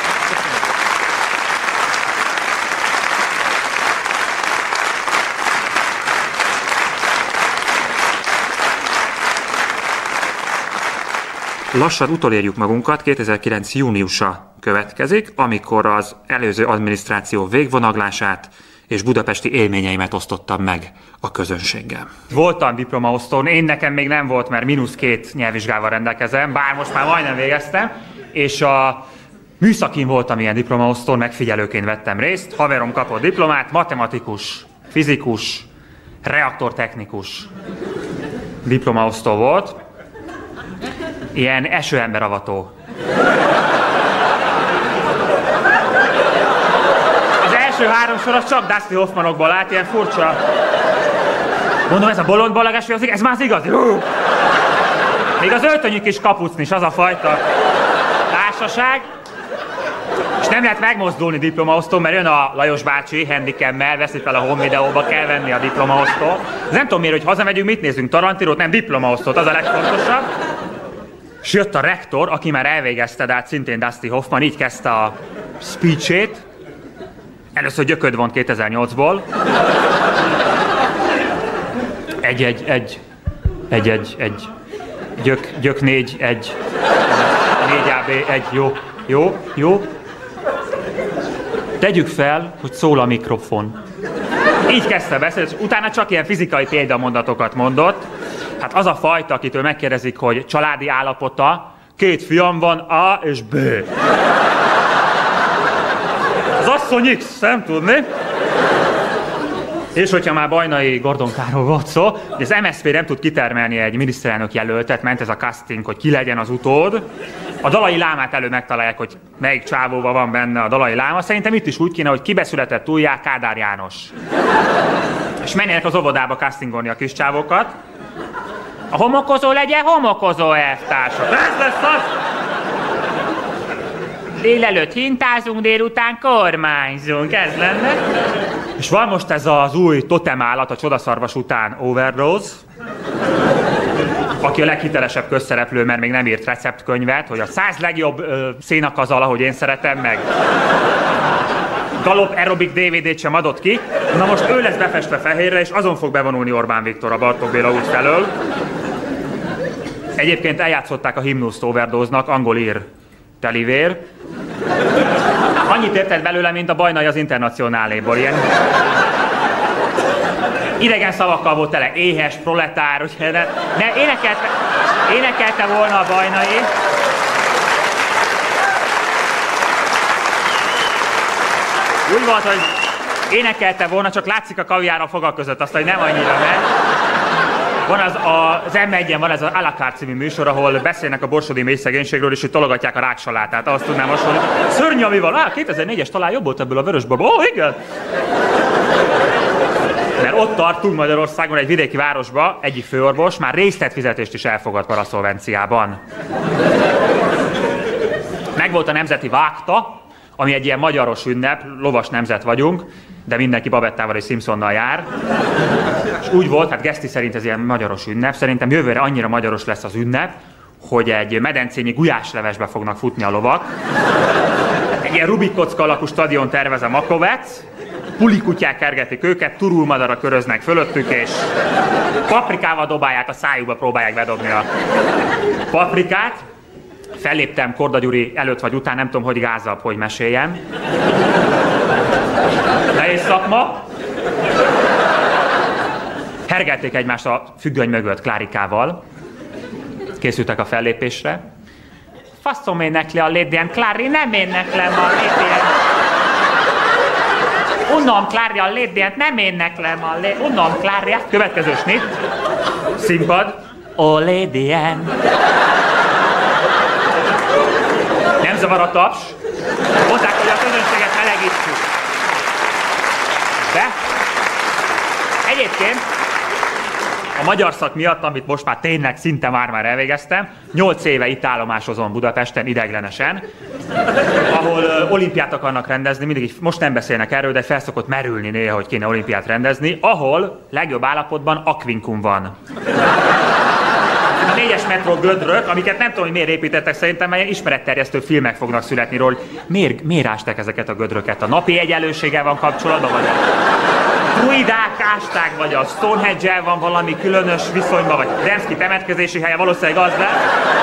Lassan utolérjük magunkat, kétezer-kilenc júniusa következik, amikor az előző adminisztráció végvonaglását és budapesti élményeimet osztottam meg a közönséggel. Voltam diplomaosztón, én nekem még nem volt, mert mínusz két nyelvvizsgával rendelkezem, bár most már majdnem végeztem, és a műszakin voltam ilyen diplomaosztón, megfigyelőként vettem részt, haverom kapott diplomát, matematikus, fizikus, reaktortechnikus diplomaosztó volt, ilyen esőemberavató. Az első három sor az csak Dusty Hoffmanokból állt, ilyen furcsa. Mondom, ez a bolond ballagás, ez már az igazi. Hú! Még az öltönyük is kapucnis, az a fajta társaság. És nem lehet megmozdulni diplomaosztón, mert jön a Lajos bácsi handicemmel, veszi fel a home videóba, kell venni a diplomaosztót. Nem tudom miért, hogy hazamegyünk, mit nézünk, Tarantinót, nem diplomaosztót, az a legfontosabb. És jött a rektor, aki már elvégezte, de hát szintén Dusty Hoffman, így kezdte a speech-ét. Először gyököd vont kétezer-nyolcból. Egy, egy, egy, egy, egy, egy, gyök, gyök négy, egy, négy á bé, egy, jó, jó, jó. Tegyük fel, hogy szól a mikrofon. Így kezdte beszélni, és utána csak ilyen fizikai példamondatokat mondott. Hát az a fajta, akitől megkérdezik, hogy családi állapota, két fiam van, A és B. Az asszony X, nem tudni. És hogyha már Bajnai Gordon Károly volt szó, hogy az em es zé pé nem tud kitermelni egy miniszterelnök jelöltet, ment ez a casting, hogy ki legyen az utód. A Dalai Lámát elő megtalálják, hogy melyik csávóban van benne a Dalai Láma. Szerintem itt is úgy kéne, hogy kibeszületett újjá Kádár János. És menjenek az óvodába castingolni a kis csávokat. A homokozó legyen homokozó elvtársak. Ez lesz az! Délelőtt hintázunk, délután kormányzunk, ez lenne. És van most ez az új totemállat a csodaszarvas után, Overdose, aki a leghitelesebb közszereplő, mert még nem írt receptkönyvet, hogy a száz legjobb ö, szénakazal, ahogy én szeretem meg. Galop aerobik dé vé dét sem adott ki. Na most ő lesz befestve fehérre, és azon fog bevonulni Orbán Viktor a Bartók Béla út felől. Egyébként eljátszották a himnuszt Overdose-nak, angol-ír telivér. Annyit érted belőle, mint a Bajnai az Internacionáléból, ilyen idegen szavakkal volt tele, éhes, proletár, ugye, de ne, énekelte, énekelte volna a Bajnai. Úgy volt, hogy énekelte volna, csak látszik a kaviár a fogak között, azt, hogy nem annyira megy. Van az, az em egyen van ez az à la carte című műsor, ahol beszélnek a borsodi mélyszegénységről, és hogy tologatják a ráksalátát. Azt tudnám hasonlítani. Szörnyű, ami van. Á, kétezer-négyes talán jobb volt ebből a vörösbaba. Ó, igen! Mert ott tartunk Magyarországon, egy vidéki városba, egyik főorvos már részletfizetést is elfogad paraszolvenciában. Megvolt a nemzeti vágta, ami egy ilyen magyaros ünnep, lovas nemzet vagyunk, de mindenki Babettával és Simpsonnal jár. És úgy volt, hát Geszti szerint ez ilyen magyaros ünnep, szerintem jövőre annyira magyaros lesz az ünnep, hogy egy medencényi gulyáslevesbe fognak futni a lovak. Egy ilyen Rubik kocka alakú stadion tervez a Makovec, pulikutyák kergetik őket, turulmadara köröznek fölöttük, és paprikával dobálják a szájukba, próbálják bedobni a paprikát. Felléptem Korda Gyuri előtt vagy után, nem tudom, hogy gázabb, hogy meséljem. Nehéz szakma. Hergelték egymást a függöny mögött Klárikával. Készültek a fellépésre. Faszom énekli a Lédien, Klári, nem éneklem a Lédien. Unom Klári a Lédient, nem éneklem a Lédien. Unom Klári, következő snit. Színpad. O Lédien. Nem zavar a taps. Hozzák, hogy a közönséget melegítsük. De egyébként a magyar szak miatt, amit most már tényleg szinte már-már elvégeztem, nyolc éve itt állomásozom Budapesten ideiglenesen, ahol uh, olimpiát akarnak rendezni, mindig most nem beszélnek erről, de fel szokott merülni néha, hogy kéne olimpiát rendezni, ahol legjobb állapotban akvinkum van. négyes metró gödrök, amiket nem tudom, hogy miért építettek, szerintem mert ismeretterjesztő filmek fognak születni róla. Miért, miért ásták ezeket a gödröket? A napi egyenlőséggel van kapcsolatban, vagy a druidák ásták, vagy a Stonehenge-el van valami különös viszonyban, vagy Demszki temetkezési helye, valószínűleg az lesz.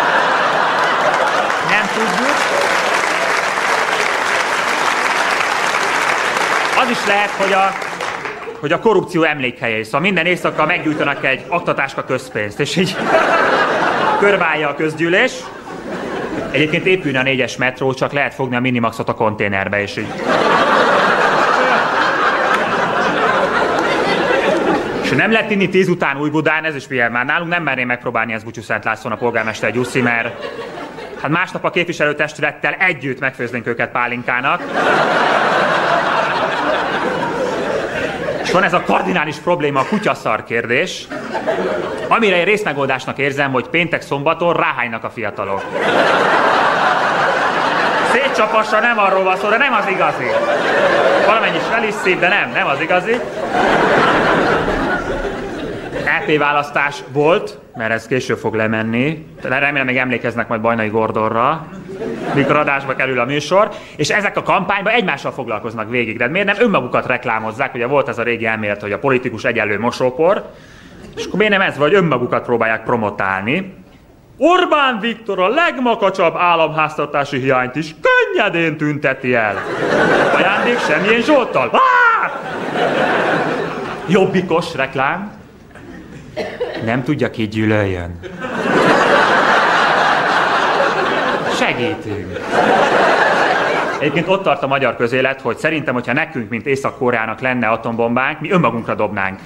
Nem tudjuk. Az is lehet, hogy a, hogy a korrupció emlékhelye is. Szóval minden éjszaka meggyújtanak egy aktatáska közpénzt, és így körbeállja a közgyűlés. Egyébként épülne a négyes metró, csak lehet fogni a Minimaxot a konténerbe, és így. És nem lehet inni tíz után Újbudán, ez is figyelj már. Nálunk nem merném megpróbálni ezt Bucsúszent Lászlón a polgármester Gyuszi, mert hát másnap a képviselőtestülettel együtt megfőznénk őket pálinkának. És van ez a kardinális probléma, a kutyaszar kérdés, amire én részmegoldásnak érzem, hogy péntek-szombaton ráhánynak a fiatalok. Szétcsapassa nem arról van szó, de nem az igazi. Valamennyi is fel is szép, de nem, nem az igazi. é pé választás volt, mert ez később fog lemenni. Remélem még emlékeznek majd Bajnai Gordonra, mikor adásba kerül a műsor, és ezek a kampányban egymással foglalkoznak végig. De miért nem önmagukat reklámozzák? Ugye volt ez a régi elmélet, hogy a politikus egyenlő mosópor, és akkor miért nem ez, vagy önmagukat próbálják promotálni. Orbán Viktor a legmakacsabb államháztartási hiányt is könnyedén tünteti el. Ajándék Semjén Zsolttal. Ah! Jobbikos reklám. Nem tudja, ki gyűlöljön. Segítünk. Egyébként ott tart a magyar közélet, hogy szerintem, hogyha nekünk, mint Észak-Koreának lenne atombombánk, mi önmagunkra dobnánk.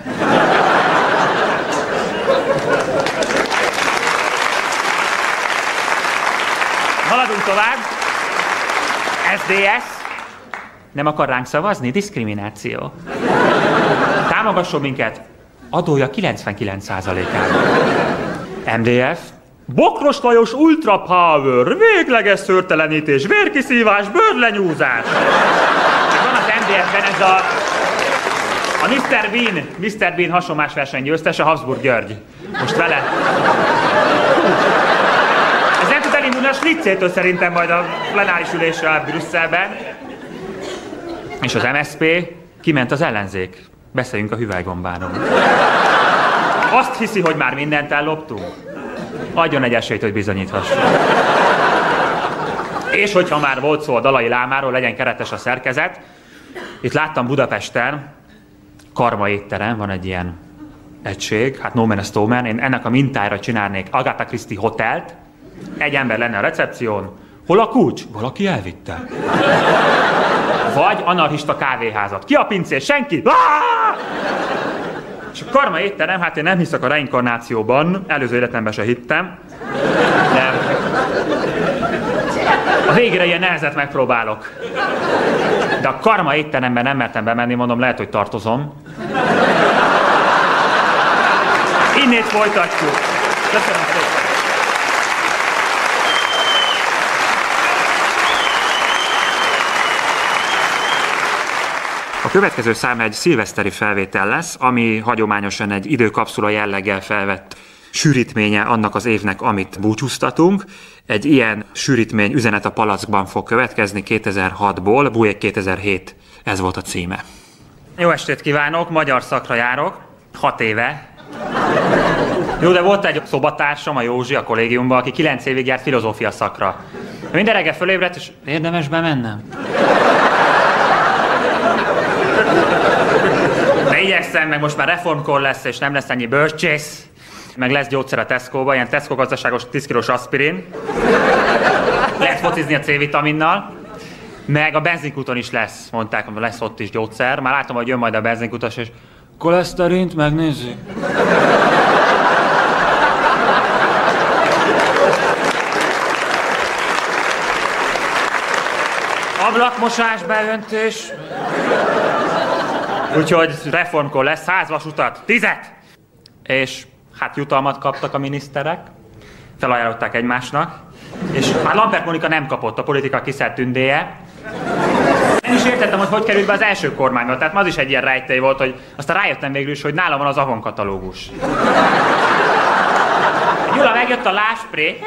Haladunk tovább. es zé es. Nem akar ránk szavazni? Diszkrimináció. Támogasson minket. Adója kilencvenkilenc százalékán. em dé ef. Bokros Lajos Ultra Power. Végleges szőrtelenítés, vérkiszívás, bőrlenyúzás. Van az em dé ef-ben ez a... A miszter Bean, miszter Bean hasonlás verseny győztes, a Habsburg György. Most vele. Ez nem tud elindulni a Slitzétől szerintem majd a plenáris ülésre Brüsszelben. És az em es zé pé kiment az ellenzék. Beszéljünk a hüvelygombáról. Azt hiszi, hogy már mindent elloptunk? Adjon egy esélyt, hogy bizonyíthassuk. És hogyha már volt szó a Dalai Lámáról, legyen keretes a szerkezet. Itt láttam Budapesten, Karma étterem, van egy ilyen egység, hát no man is no man. Én ennek a mintára csinálnék Agatha Christie hotelt. Egy ember lenne a recepción. Hol a kulcs? Valaki elvitte. Vagy anarchista kávéházat. Ki a pincér? Senki? Ah! És a Karma étterem, hát én nem hiszek a reinkarnációban, előző életemben se hittem, de a végére ilyen nehezet megpróbálok. De a Karma étteremben nem mertem bemenni, mondom, lehet, hogy tartozom. Innét folytatjuk. Köszönöm szépen. A következő szám egy szilveszteri felvétel lesz, ami hagyományosan egy időkapszula jelleggel felvett sűrítménye annak az évnek, amit búcsúztatunk. Egy ilyen sűrítmény Üzenet a palackban fog következni kétezer-hatból, Bujék kétezer-hét, ez volt a címe. Jó estét kívánok, magyar szakra járok, hat éve. Jó, de volt egy szobatársam, a Józsi, a kollégiumban, aki kilenc évig járt filozófia szakra. Minden reggel fölébredt, és érdemes bemennem. De igyekszem, meg most már reformkor lesz, és nem lesz ennyi bölcsész. Meg lesz gyógyszer a Tesco-ba, ilyen Tesco gazdaságos tíz kilós aspirin. Lehet focizni a C-vitaminnal. Meg a benzinkúton is lesz, mondták, hogy lesz ott is gyógyszer. Már látom, hogy jön majd a benzinkutas, és koleszterint megnézzük. Ablakmosás, beöntés. Úgyhogy reformkor lesz, száz vasutat, tizet! És hát jutalmat kaptak a miniszterek, felajánlották egymásnak, és már Lampert Monika nem kapott, a politika kiszert tündéje. Nem is értettem, hogy hogy került be az első kormányba, tehát az is egy ilyen rejtély volt, hogy aztán rájöttem végül is, hogy nálam van az Avon katalógus. Egy Gyula, megjött a láspré.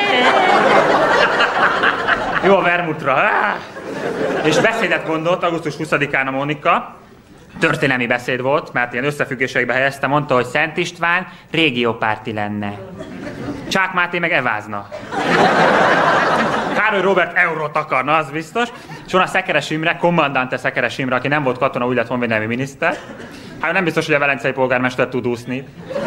Jó a vermutra. És beszédet gondolt augusztus huszadikán a Mónika. Történelmi beszéd volt, mert ilyen összefüggésekbe helyezte, mondta, hogy Szent István régiópárti lenne. Csák Máté meg evázna. Károly Róbert eurót akarna, az biztos. És van a Szekeres Imre, kommandante Szekeres Imre, aki nem volt katona, úgy lett honvédelmi miniszter. Hát nem biztos, hogy a velencei polgármester tud úszni.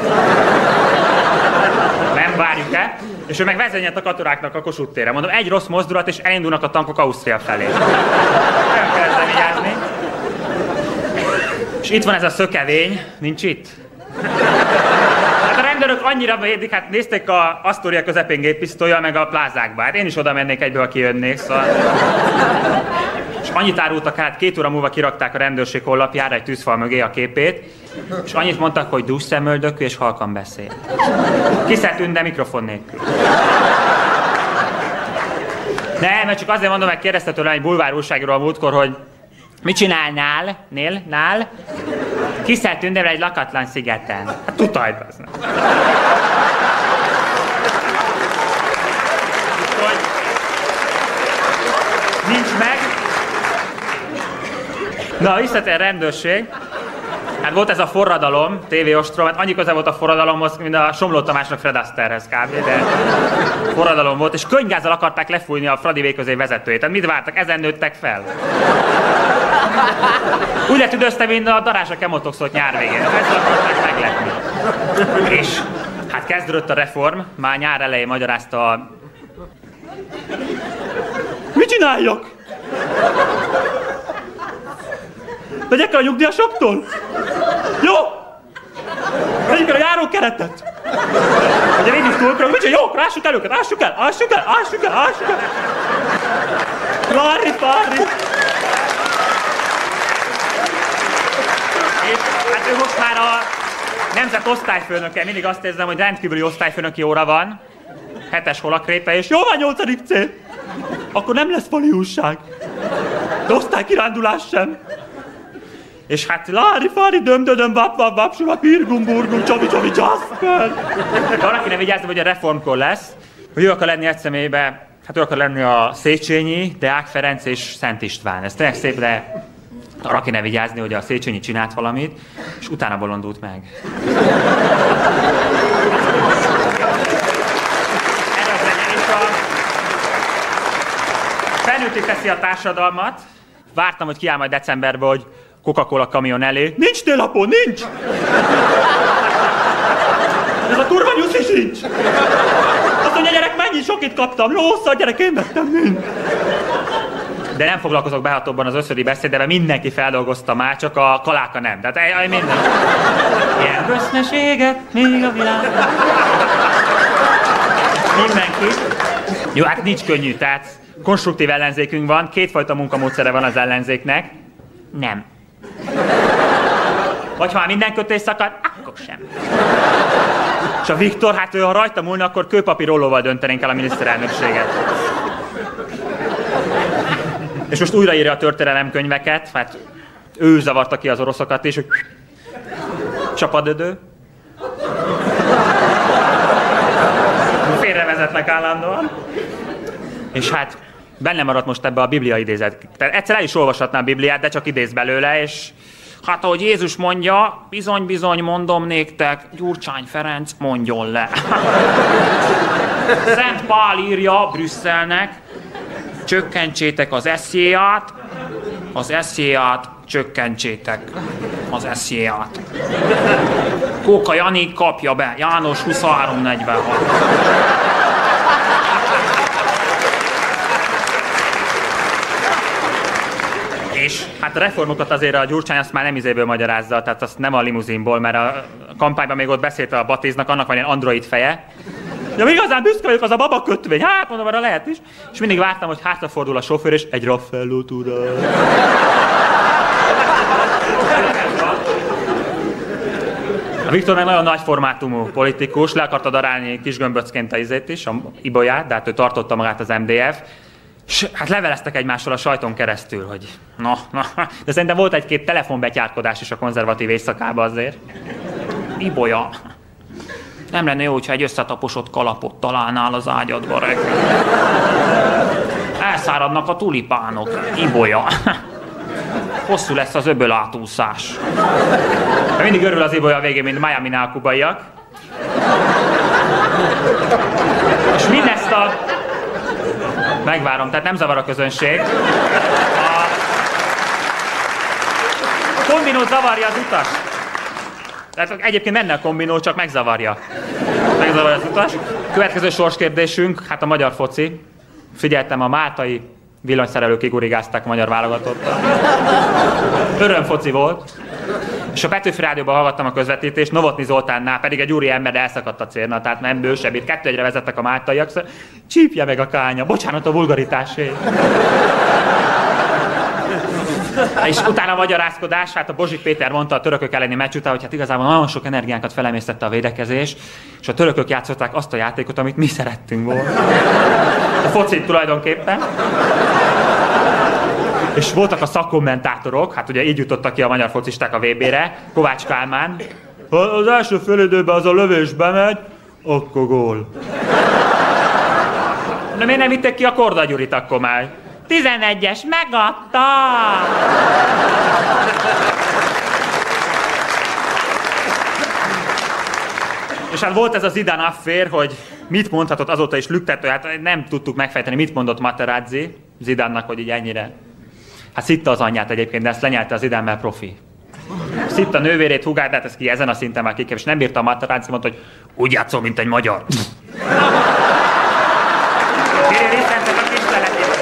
Nem várjuk el. És ő meg vezényelt a katonáknak a Kossuth térre. Mondom, egy rossz mozdulat, és elindulnak a tankok Ausztria felé. Nem kell vigyázni. És itt van ez a szökevény, nincs itt. Hát a rendőrök annyira védik, hát nézték a Astoria közepén géppisztollyal, meg a plázákba. Hát én is oda mennék egyből, ha kijönnék, szóval... És annyit árultak át, két óra múlva kirakták a rendőrség honlapjára egy tűzfal mögé a képét, és annyit mondtak, hogy dús szemöldökű és halkan beszél. Kiszedtünk, de mikrofon nélkül. Nem, mert csak azért mondom, meg kérdezte tőlem egy bulvár újságíról a múltkor, hogy mit csinálnál, nél, nál? Kiszelt tündemre egy lakatlan szigeten. Hát tutajd, az nem. Hogy nincs meg. Na, visszatér rendőrség. Hát volt ez a forradalom, tévéostrom, hát annyi köze volt a forradalomhoz, mint a Somló Tamásnak Fred Astairehez kb. De forradalom volt, és könyvgázzal akarták lefújni a Fradi végközé vezetőjét. Tehát mit vártak? Ezen nőttek fel. Úgy lett üdözte, mint a darázs a kemotoxot nyár végén. Ezzel akarták meglepni. És hát kezdődött a reform, már nyár elején magyarázta a... Mit csináljak? Vegyek el a nyugdíjasoktól? Jó! Vegyük el a járókeretet! Ugye én is túl akarok, mit jó, ássuk el őket, ássuk el, ássuk el, ássuk el, ássuk el! Larry, Farry! És hát ő most már a nemzet osztályfőnöke, mindig azt érzem, hogy rendkívüli osztályfőnöki óra van, hetes holakrépe, és jó van nyolcadik C! Akkor nem lesz fali újság. De osztálykirándulás sem. És hát Lári, Fári, döm, döm, vap, vap, vap, sula, pirgum, burgum, csavi, csavi, Jasper. De arra kéne vigyázni, hogy a reformkor lesz, hogy ő akar lenni egy személybe, hát ő akar lenni a Széchenyi, Deák Ferenc és Szent István. Ez tényleg szép, de arra kéne vigyázni, hogy a Széchenyi csinált valamit, és utána bolondult meg. Ez az legyen, és a... felnőtté teszi a társadalmat. Vártam, hogy kiáll majd decemberben, hogy Coca-Cola kamion elé. Nincs télapó, nincs! Ez a kurva nyuszi sincs! Azt mondja, gyerek, mennyi sokit kaptam? Lószal, gyerek, én vettem mind! De nem foglalkozok behatóbban az összödi beszéddel, mindenki feldolgozta már, csak a Kaláka nem. Tehát minden. Ilyen köszneséget még a világon. Mindenki. Jó, hát nincs könnyű, tehát konstruktív ellenzékünk van, kétfajta munkamódszere van az ellenzéknek. Nem. Vagy ha már minden kötés szakad, akkor sem. És a Viktor, hát ő ha rajta múlna, akkor kőpapír ollóval döntenénk el a miniszterelnökséget. És most újraírja a történelemkönyveket, hát ő zavarta ki az oroszokat is, hogy csapadödő. Félrevezetnek állandóan. És hát benne maradt most ebbe a Biblia idézet. Tehát egyszer el is olvashatná a Bibliát, de csak idéz belőle, és hát ahogy Jézus mondja, bizony-bizony mondom néktek, Gyurcsány Ferenc mondjon le. Szent Pál írja Brüsszelnek, csökkentsétek az eszéját, az eszéját csökkentsétek, az eszéját. Kóka Jani kapja be, János huszonhárom negyvenhat. És hát a reformokat azért a Gyurcsány azt már nem izéből magyarázza, tehát azt nem a limuzinból, mert a kampányban még ott beszélt a Batiznak, annak van ilyen android feje. Ja, még igazán büszke vagyok, az a baba kötvény, hát mondom, arra lehet is. És mindig vártam, hogy hátrafordul a sofőr, és egy Raffaellót uram. A Viktor meg nagyon nagy formátumú politikus, le akarta darálni kisgömböcként a izét is, a Ibolyát, de hát ő tartotta magát az em dé ef. És hát leveleztek egymással a sajton keresztül, hogy na, na, de szerintem volt egy-két telefonbetyárkodás is a konzervatív éjszakában azért. Ibolya. Nem lenne jó, hogyha egy összetaposott kalapot találnál az ágyadba reggel. Elszáradnak a tulipánok. Ibolya. Hosszú lesz az öböl átúszás. De mindig örül az ibolya a végén, mint Miami-nál kubaiak. És mindezt a... Megvárom, tehát nem zavar a közönség. A, a kombinót zavarja az utas. Tehát egyébként menne a kombinó, csak megzavarja. Megzavarja az utas. Következő sorskérdésünk, hát a magyar foci. Figyeltem, a máltai villanyszerelők kigurigázták a magyar válogatottal. Örömfoci volt. És a Petőfi Rádióban hallgattam a közvetítést, Novotny Zoltánnál pedig egy úri ember, de elszakadt a cérna, tehát nem bősebb, itt kettő egyre vezettek a máltaiak, szóval csípje meg a kánya, bocsánat a vulgaritásért. És utána a magyarázkodás, hát a Bozsik Péter mondta a törökök elleni meccs után, hogy hát igazából nagyon sok energiánkat felemésztette a védekezés, és a törökök játszották azt a játékot, amit mi szerettünk volna. A focit tulajdonképpen. És voltak a szakkommentátorok, hát ugye így jutottak ki a magyar focisták a vé bére, Kovács Kálmán. Ha az első félidőben az a lövés bemegy, akkor gól. De miért nem vitték ki a Korda Gyurit akkor már? tizenegyes megadta! És hát volt ez az Zidane affér, hogy mit mondhatott azóta is lüktető, hát nem tudtuk megfejteni, mit mondott Materazzi Zidannak, hogy így ennyire. Hát szitta az anyját egyébként, de ezt lenyelte az Zidane, mert profi. Szitta nővérét, hugát, de hát ez ki ezen a szinten már kikép, és nem bírta a Materazzi, mondta, hogy úgy játszol, mint egy magyar. Kérjél részletek a kisleletét.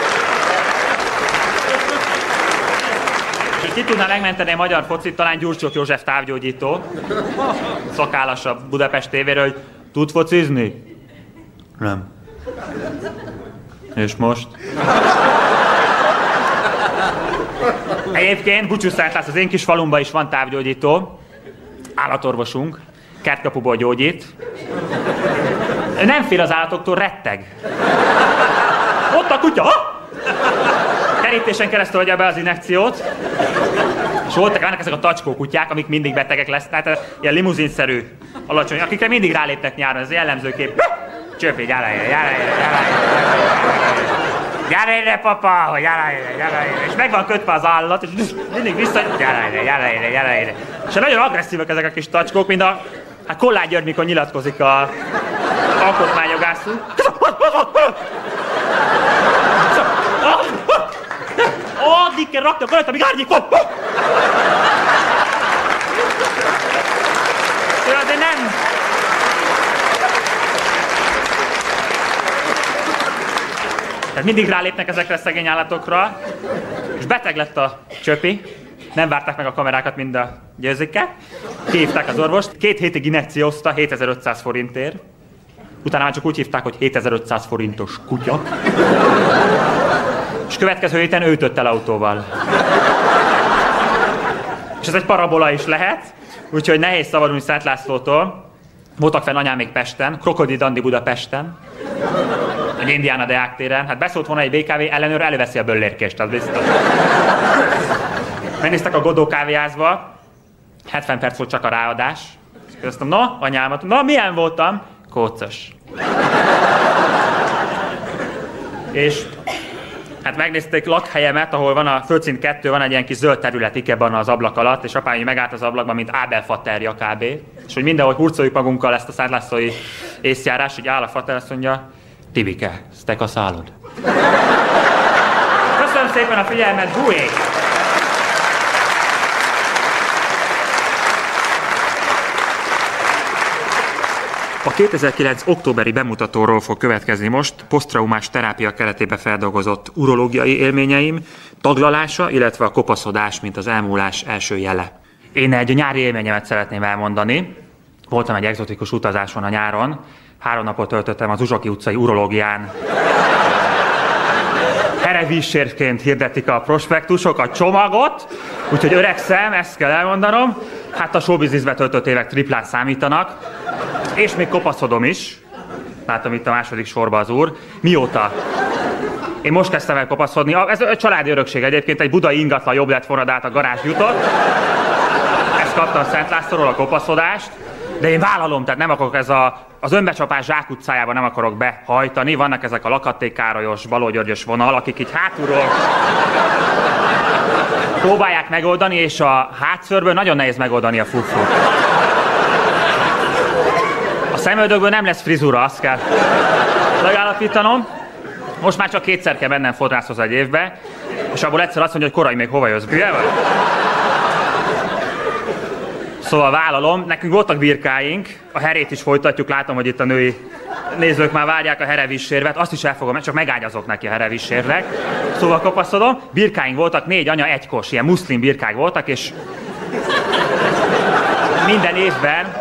És ki tudná megmenteni a magyar focit, talán Gyurcsók József távgyógyító, szakállas a Budapest tévéről, hogy tud focizni? Nem. És most? Egyébként Bucsúszántász, az én kis falumban is van távgyógyító, állatorvosunk, kertkapuból gyógyít. Nem fél az állatoktól, retteg. Ott a kutya! Kerítésen keresztül adja be az injekciót. És voltak vannak ezek a tacskó kutyák, amik mindig betegek lesznek, tehát ilyen limuzinszerű, alacsony, akikre mindig ráléptek nyáron, ez jellemzőképp. Csöpi, gyere ide, gyere ide, gyere ide, gyere ide, papa, gyere ide, gyere ide. És meg van kötve az állat, és mindig vissza, gyere ide, gyere ide, gyere ide. És nagyon agresszívak ezek a kis tacskók, mint a hát Kollár György, mikor nyilatkozik a alkotmányjogászú. Addig kell rakni a követ, amíg árnyék van! De nem... Tehát mindig rálépnek ezekre a szegény állatokra, és beteg lett a Csöpi, nem várták meg a kamerákat mind a győzikkel, kihívták az orvost, két hétig injekciózta hétezer-ötszáz forintért, utána már csak úgy hívták, hogy hétezer-ötszáz forintos kutya, és következő héten ő ütött el autóval. És ez egy parabola is lehet, úgyhogy nehéz szabadulni Szent Lászlótól. Voltak fenn anyám még Pesten, Krokodil Dandi Budapesten, egy Indiana Deák téren. Hát beszólt volna egy bé ká vé ellenőr, előveszi a böllérkést, az biztos. Megnéztek a Godó kávéházba, hetven perc volt csak a ráadás. Köztem, no, anyámat, na milyen voltam? Kócos. És hát megnézték lakhelyemet, ahol van a földszint kettő, van egy ilyen kis zöld terület ikebban az ablak alatt, és apám megállt az ablakban, mint Ábel faterja kb. És hogy mindenhol hurcoljuk magunkkal ezt a Szent Lászlói észjárás, hogy áll a fater, azt mondja, Tibike, sztek a szálod. Köszönöm szépen a figyelmet, Bué! A kétezer-kilenc októberi bemutatóról fog következni most posztraumás terápia keretében feldolgozott urológiai élményeim, taglalása, illetve a kopaszodás, mint az elmúlás első jele. Én egy nyári élményemet szeretném elmondani. Voltam egy egzotikus utazáson a nyáron. Három napot töltöttem az Uzsoki utcai urológián. Herevízsérként hirdetik a prospektusok a csomagot, úgyhogy öregszem, ezt kell elmondanom. Hát a showbizniszbe töltött évek triplán számítanak. És még kopaszodom is. Látom itt a második sorba az úr. Mióta? Én most kezdtem el kopaszodni. Ez egy családi örökség egyébként, egy budai ingatlan jobb lett volna, de át a garázs jutott. Ezt kaptam Szent Lászlóról, a kopaszodást. De én vállalom, tehát nem akarok ez a, az önbecsapás zsákutcájában nem akarok behajtani. Vannak ezek a Lakatték-Károlyos, Balogh-Györgyös vonal, akik így hátulról próbálják megoldani, és a hátszörből nagyon nehéz megoldani a fufut. A szemöldökből nem lesz frizura, azt kell megállapítanom. Most már csak kétszer kell mennem fodrászhoz egy évbe, és abból egyszer azt mondja, hogy korai még hova jössz, hülye vagy? Szóval vállalom, nekünk voltak birkáink, a herét is folytatjuk, látom, hogy itt a női nézők már várják a herevissérvet, azt is elfogom, csak megágyazok neki a herevissérnek. Szóval kopaszodom, birkáink voltak, négy anya, egy kos, ilyen muszlim birkák voltak, és minden évben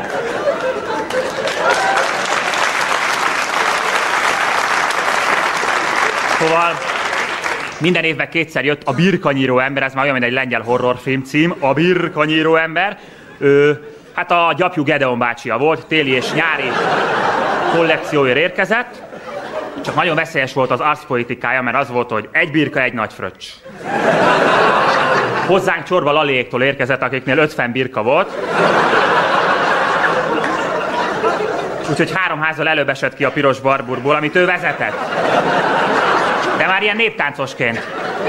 Szóval minden évben kétszer jött a Birkanyíró ember, ez már olyan, mint egy lengyel horrorfilm cím, a Birkanyíró ember. Ő, hát a gyapjú Gedeon bácsia volt, téli és nyári kollekcióért érkezett, csak nagyon veszélyes volt az arszpolitikája, mert az volt, hogy egy birka, egy nagy fröccs. Hozzánk Csorba Laliéktól érkezett, akiknél ötven birka volt. Úgyhogy három házzal előbb esett ki a piros barburból, amit ő vezetett. De már ilyen néptáncosként.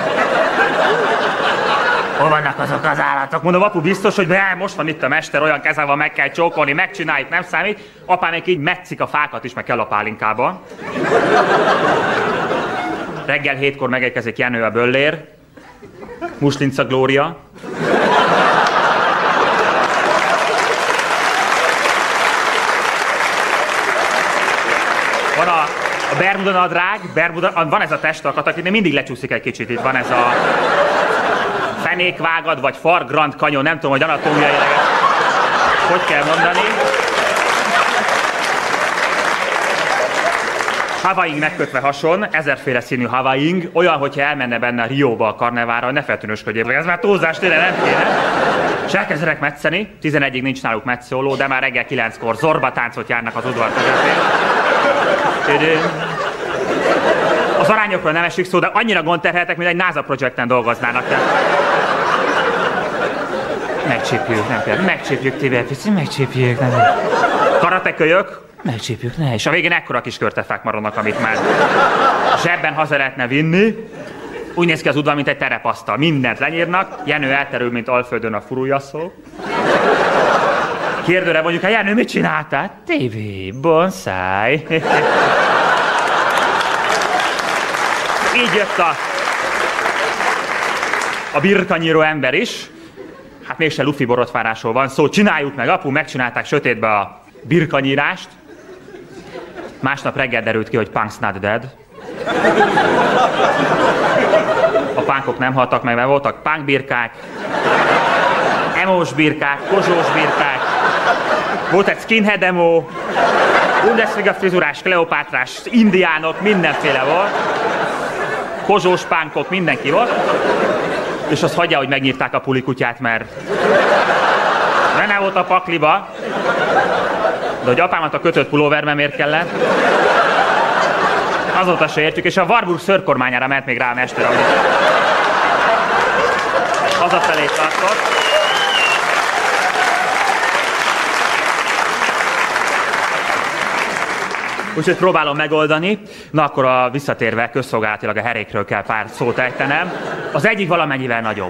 Hol vannak azok az állatok? Mondom, apu, biztos, hogy be, most van itt a mester, olyan keze van, meg kell csókolni, megcsináljuk, nem számít. Apám még így metszik a fákat is, meg kell a pálinkában. Reggel hétkor megérkezik Jenő a Böllér. Muslinca Glória. Van a, a Bermuda nadrág, Bermuda, van ez a testalkat, akinek mindig lecsúszik egy kicsit, itt van ez a fenékvágad, vagy Far Grand Canyon, nem tudom, hogy anatómiailag hogy kell mondani. Havaing megkötve hason, ezerféle színű Havaing, olyan, hogyha elmenne benne a Rióba a karnevára, ne feltűnösködjél, ez már túlzás, tényleg nem kéne. És elkezdenek metszeni, tizenegyig nincs náluk metszóló, de már reggel kilenckor zorba táncot járnak az udvar közepén. Az arányokról nem esik szó, de annyira gondterheltek, mint egy NASA projekten dolgoznának. Megcsípjük, nem kell. Megcsípjük, Tiber, pici, megcsípjük, nem. Karatekölyök, megcsípjük, ne. És a végén ekkora kis körtefák maradnak, amit már zsebben haza lehetne vinni. Úgy néz ki az udvar, mint egy terepasztal. Mindent lenyírnak, Jenő elterül, mint Alföldön a furujaszó. Kérdőre mondjuk, hát Jenő, mit csináltál? Tévé, bonszáj. Így jött a, a Birkanyíró ember is. Hát mégse lufi borotvárásról van szó. Csináljuk meg, apu, megcsinálták sötétbe a birkanyírást. Másnap reggel derült ki, hogy punk's not dead. A punkok nem haltak meg, mert voltak punkbirkák, emós birkák, kozsós birkák, volt egy skinhead emo, Bundesliga frizurás, Kleopátrás, indiánok, mindenféle volt. Kozsós pánkok, mindenki volt. És azt hagyja, hogy megnyírták a pulikutyát, mert benne volt a pakliba. De hogy apámat a kötött pulóverben miért kellett? Azóta se értjük, és a Warburg szörkormányára ment még rá a mester, ahogy hazafelé tartott. Úgyhogy próbálom megoldani. Na akkor a visszatérve közszolgálatilag a herékről kell pár szót ejtenem. Az egyik valamennyivel nagyobb.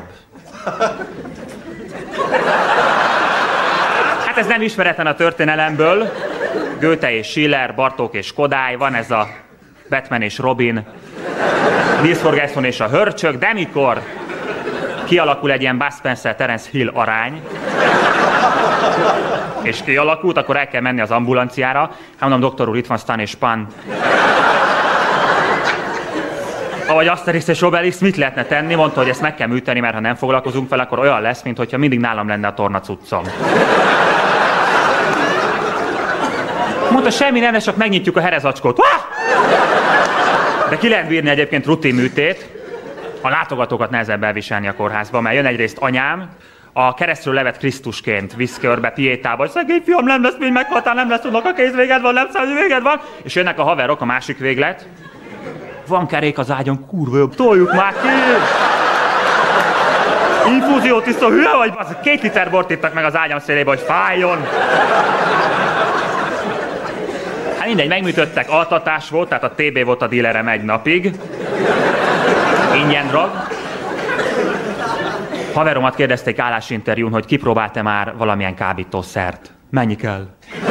Hát ez nem ismeretlen a történelemből. Goethe és Schiller, Bartók és Kodály, van ez a Batman és Robin, Nils Forgesson és a hörcsök, de mikor kialakul egy ilyen Bud Spencer, Terence Hill arány, és kialakult, akkor el kell menni az ambulanciára. Hát mondom, doktor úr, itt van Stan és Pan. Ahogy Asterix és Obelix, mit lehetne tenni? Mondta, hogy ezt meg kell műteni, mert ha nem foglalkozunk fel, akkor olyan lesz, mintha mindig nálam lenne a tornacuccom. Mondta, semmi nem, csak megnyitjuk a herezacskót. De ki lehet bírni egyébként rutin műtét. A látogatókat nehezebb elviselni a kórházba, mert jön egyrészt anyám, a keresztről levett Krisztusként visz körbe, piétába, hogy szegény fiam, nem lesz, mind meghaltál, nem lesz, tudnak, a kézvéged van, nem számít, véged van. És jönnek a haverok, a másik véglet. Van kerék az ágyon, kurva jobb, toljuk már ki! Infúziót iszol, hülye vagy? Az két liter bort ittak meg az ágyam szélébe, hogy fájjon. Hát mindegy, megműtöttek, altatás volt, tehát a té bé volt a dílerem egy napig. Ingyen drag. Haveromat kérdezték állásinterjún, hogy kipróbált-e már valamilyen kábítószert. Mennyi kell?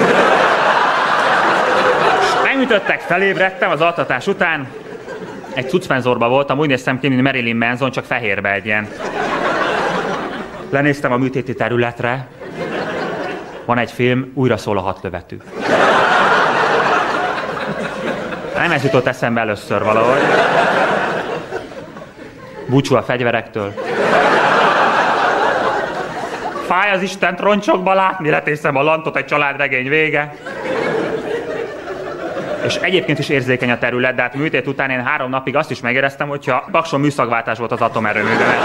Megműtöttek, felébredtem az altatás után. Egy cuccpenzorban voltam, úgy néztem ki, mint Marilyn Manson, csak fehérbe egy ilyen. Lenéztem a műtéti területre. Van egy film, Újra szól a hatlövetű. Nem ez jutott eszembe először valahogy. Búcsú a fegyverektől. Fáj az Istent roncsokba látni, letészem a lantot, egy családregény vége. És egyébként is érzékeny a terület, de hát műtét után én három napig azt is megéreztem, hogyha Pakson műszakváltás volt az atomerőműben.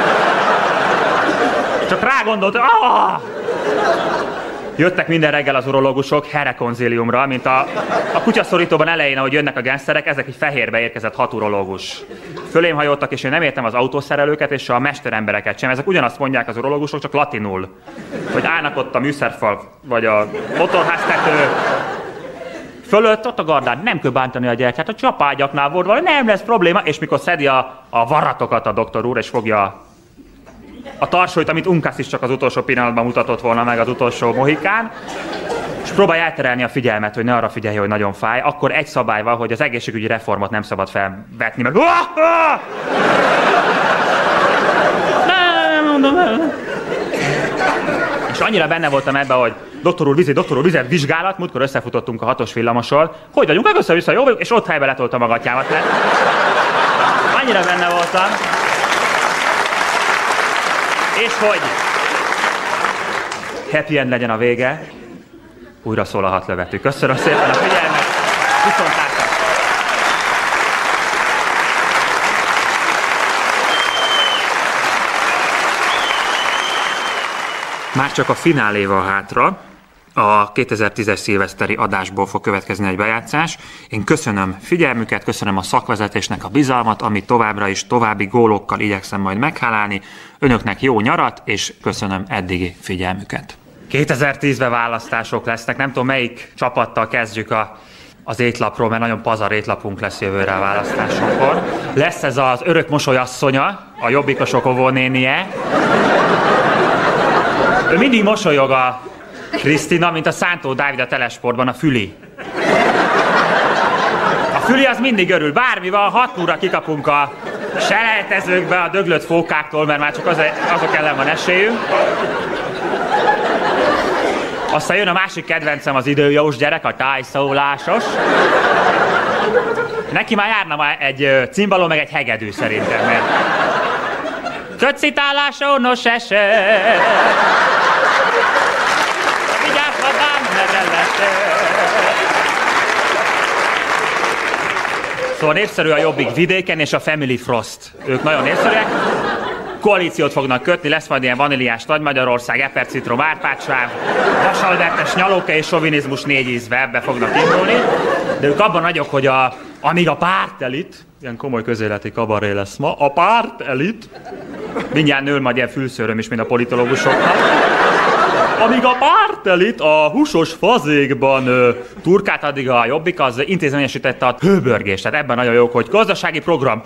Csak rágondolt, hogy ah! Jöttek minden reggel az urológusok herekonzíliumra, mint a, a kutyaszorítóban elején, ahogy jönnek a gengszterek, ezek így fehérbe érkezett hat urológus. Fölém hajoltak, és én nem értem az autószerelőket és a mesterembereket sem. Ezek ugyanazt mondják az urológusok, csak latinul. Hogy állnak ott a műszerfal, vagy a motorháztető fölött, ott a gardán, nem kell bántani a gyereket, a csapágyaknál volt valami, nem lesz probléma, és mikor szedi a, a varratokat a doktor úr, és fogja a tarsolyt, amit Unkász is csak az utolsó pillanatban mutatott volna meg, az utolsó mohikán, és próbálja elterelni a figyelmet, hogy ne arra figyelj, hogy nagyon fáj, akkor egy szabály van, hogy az egészségügyi reformot nem szabad felvetni, mert nem mondom el. És annyira benne voltam ebben, hogy doktor úr, vizet, doktor úr, vizet, vizsgálat, múltkor összefutottunk a hatos villamosról, hogy vagyunk, meg össze-vissza, jó vagyunk, és ott helybe letoltam a gatyámat, mert annyira benne voltam. És hogy happy end legyen a vége, újra szól a hatlövető. Köszönöm szépen a figyelmet, viszontlátásra! Már csak a finálé van hátra, a kétezer-tízes szilveszteri adásból fog következni egy bejátszás. Én köszönöm figyelmüket, köszönöm a szakvezetésnek a bizalmat, amit továbbra is további gólokkal igyekszem majd meghálálni. Önöknek jó nyarat, és köszönöm eddigi figyelmüket. kétezer-tízben választások lesznek, nem tudom melyik csapattal kezdjük a, az étlapról, mert nagyon pazar étlapunk lesz jövőre a választásokon. Lesz ez az örök mosolyasszonya, a jobbikosok óvónénie. Ő mindig mosolyog a Krisztina, mint a Szántó Dávid a Telesportban, a Füli. A Füli az mindig örül, bármi van, hat óra kikapunk a selejtezőkbe a döglött fókáktól, mert már csak az, azok ellen van esélyünk. Aztán jön a másik kedvencem, az időjós gyerek, a tájszólásos. Neki már járna már egy cimbaló, meg egy hegedű szerintem, mert... Kötszitálásó, nos eset. Vigyázz, babám, merre lesett. Szóval népszerű a Jobbik vidéken, és a Family Frost. Ők nagyon népszerűek. Koalíciót fognak kötni, lesz majd ilyen vaníliás Nagy Magyarország, epercitrom, árpácsáv, vasalbertes nyalóka és sovinizmus négy ízbe, ebbe fognak indulni. De ők abban nagyok, hogy a, amíg a pártelit, ilyen komoly közéleti kabaré lesz ma, a pártelit, mindjárt nő majd ilyen fülszőröm is, mint a politológusoknak. Amíg a pártelit a húsos fazékban ö, turkát, addig a Jobbik az intézményesítette a hőbörgést. Tehát ebben nagyon jók, hogy gazdasági program.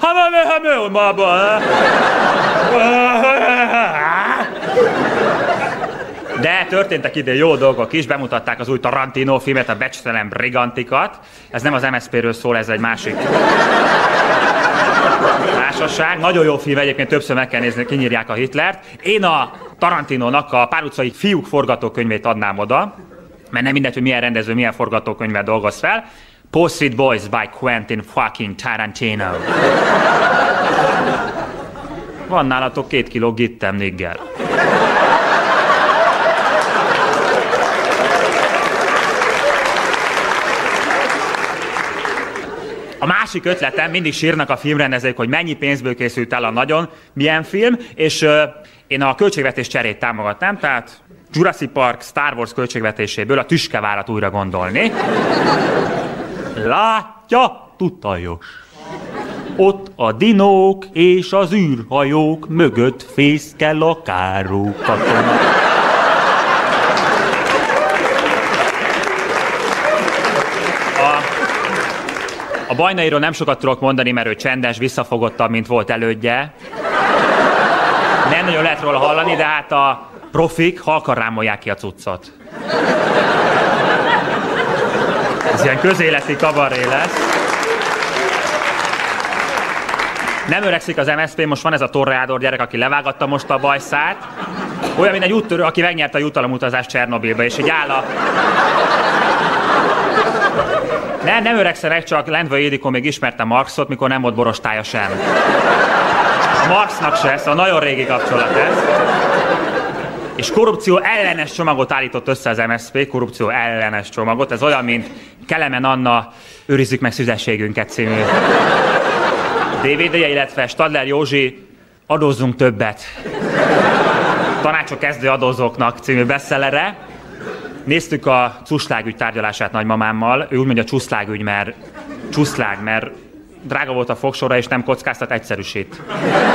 De történtek idén jó dolgok is, bemutatták az új Tarantino filmet, a Becstelen Brigantikat. Ez nem az em es zé pé-ről szól, ez egy másik társaság. Nagyon jó film, egyébként többször meg kell nézni, kinyírják a Hitlert. Én a Tarantinónak a Pár utcai fiúk forgatókönyvét adnám oda, mert nem mindegy, hogy milyen rendező, milyen forgatókönyvet dolgoz fel. Paul Street Boys by Quentin fucking Tarantino. Van nálatok két kiló gittem nigger. A másik ötletem, mindig sírnak a filmrendezők, hogy mennyi pénzből készült el a nagyon milyen film, és uh, én a költségvetés cserét támogatnám, tehát Jurassic Park, Star Wars költségvetéséből a tüskevárat újra gondolni. Látja, tudtajos. Ott a dinók és az űrhajók mögött fészkel a Káró katona. A, a Bajnairól nem sokat tudok mondani, mert ő csendes, visszafogottabb, mint volt elődje. Nem nagyon lehet róla hallani, de hát a profik halkan rámolják ki a cuccot. Ez ilyen közéleti kabaré lesz. Nem öregszik az em es zé pé, most van ez a torreádor gyerek, aki levágatta most a bajszát. Olyan, mint egy úttörő, aki megnyerte a jutalomutazást Csernobilba, és így áll a... Nem, nem öregszenek, csak Lendvai Ildikó még ismerte Marxot, mikor nem volt borostája sem. A Marxnak se, szóval nagyon régi kapcsolat ez. És korrupció ellenes csomagot állított össze az em es zé pé, korrupció ellenes csomagot. Ez olyan, mint Kelemen Anna Őrizzük meg szüzességünket című dé vé dé-je, illetve Stadler Józsi Adózzunk többet. Tanácsok kezdő adózóknak című bestsellere. Néztük a Cuslágügy tárgyalását nagymamámmal. Ő úgy mondja Csuszlágügy, mert Csuszlág, mert drága volt a fogsora, és nem kockáztat, egyszerűsít.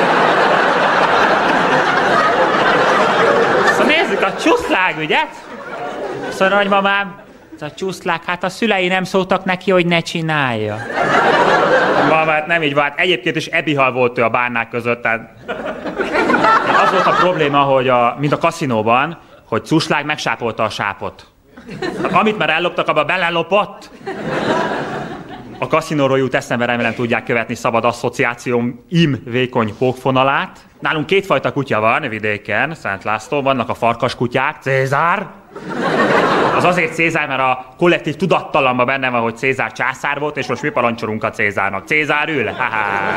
Szóval nézzük a Csuszlágügyet. Szóval nagymamám, ez a Csuszlág, hát a szülei nem szóltak neki, hogy ne csinálja. Mamát nem így volt. Egyébként is ebihal volt ő a bárnák között, tehát... Az volt a probléma, hogy a, mint a kaszinóban, hogy Cuslág megsápolta a sápot. Amit már elloptak, abba belelopott. A kaszinóról jut eszembe, remélem tudják követni szabad asszociációm im vékony pókfonalát. Nálunk kétfajta kutya van vidéken, Szent László, vannak a farkaskutyák, Cézár. Az azért Cézár, mert a kollektív tudattalamban benne van, hogy Cézár császár volt, és most mi parancsolunk a Cézárnak. Cézár ül? Ha-ha.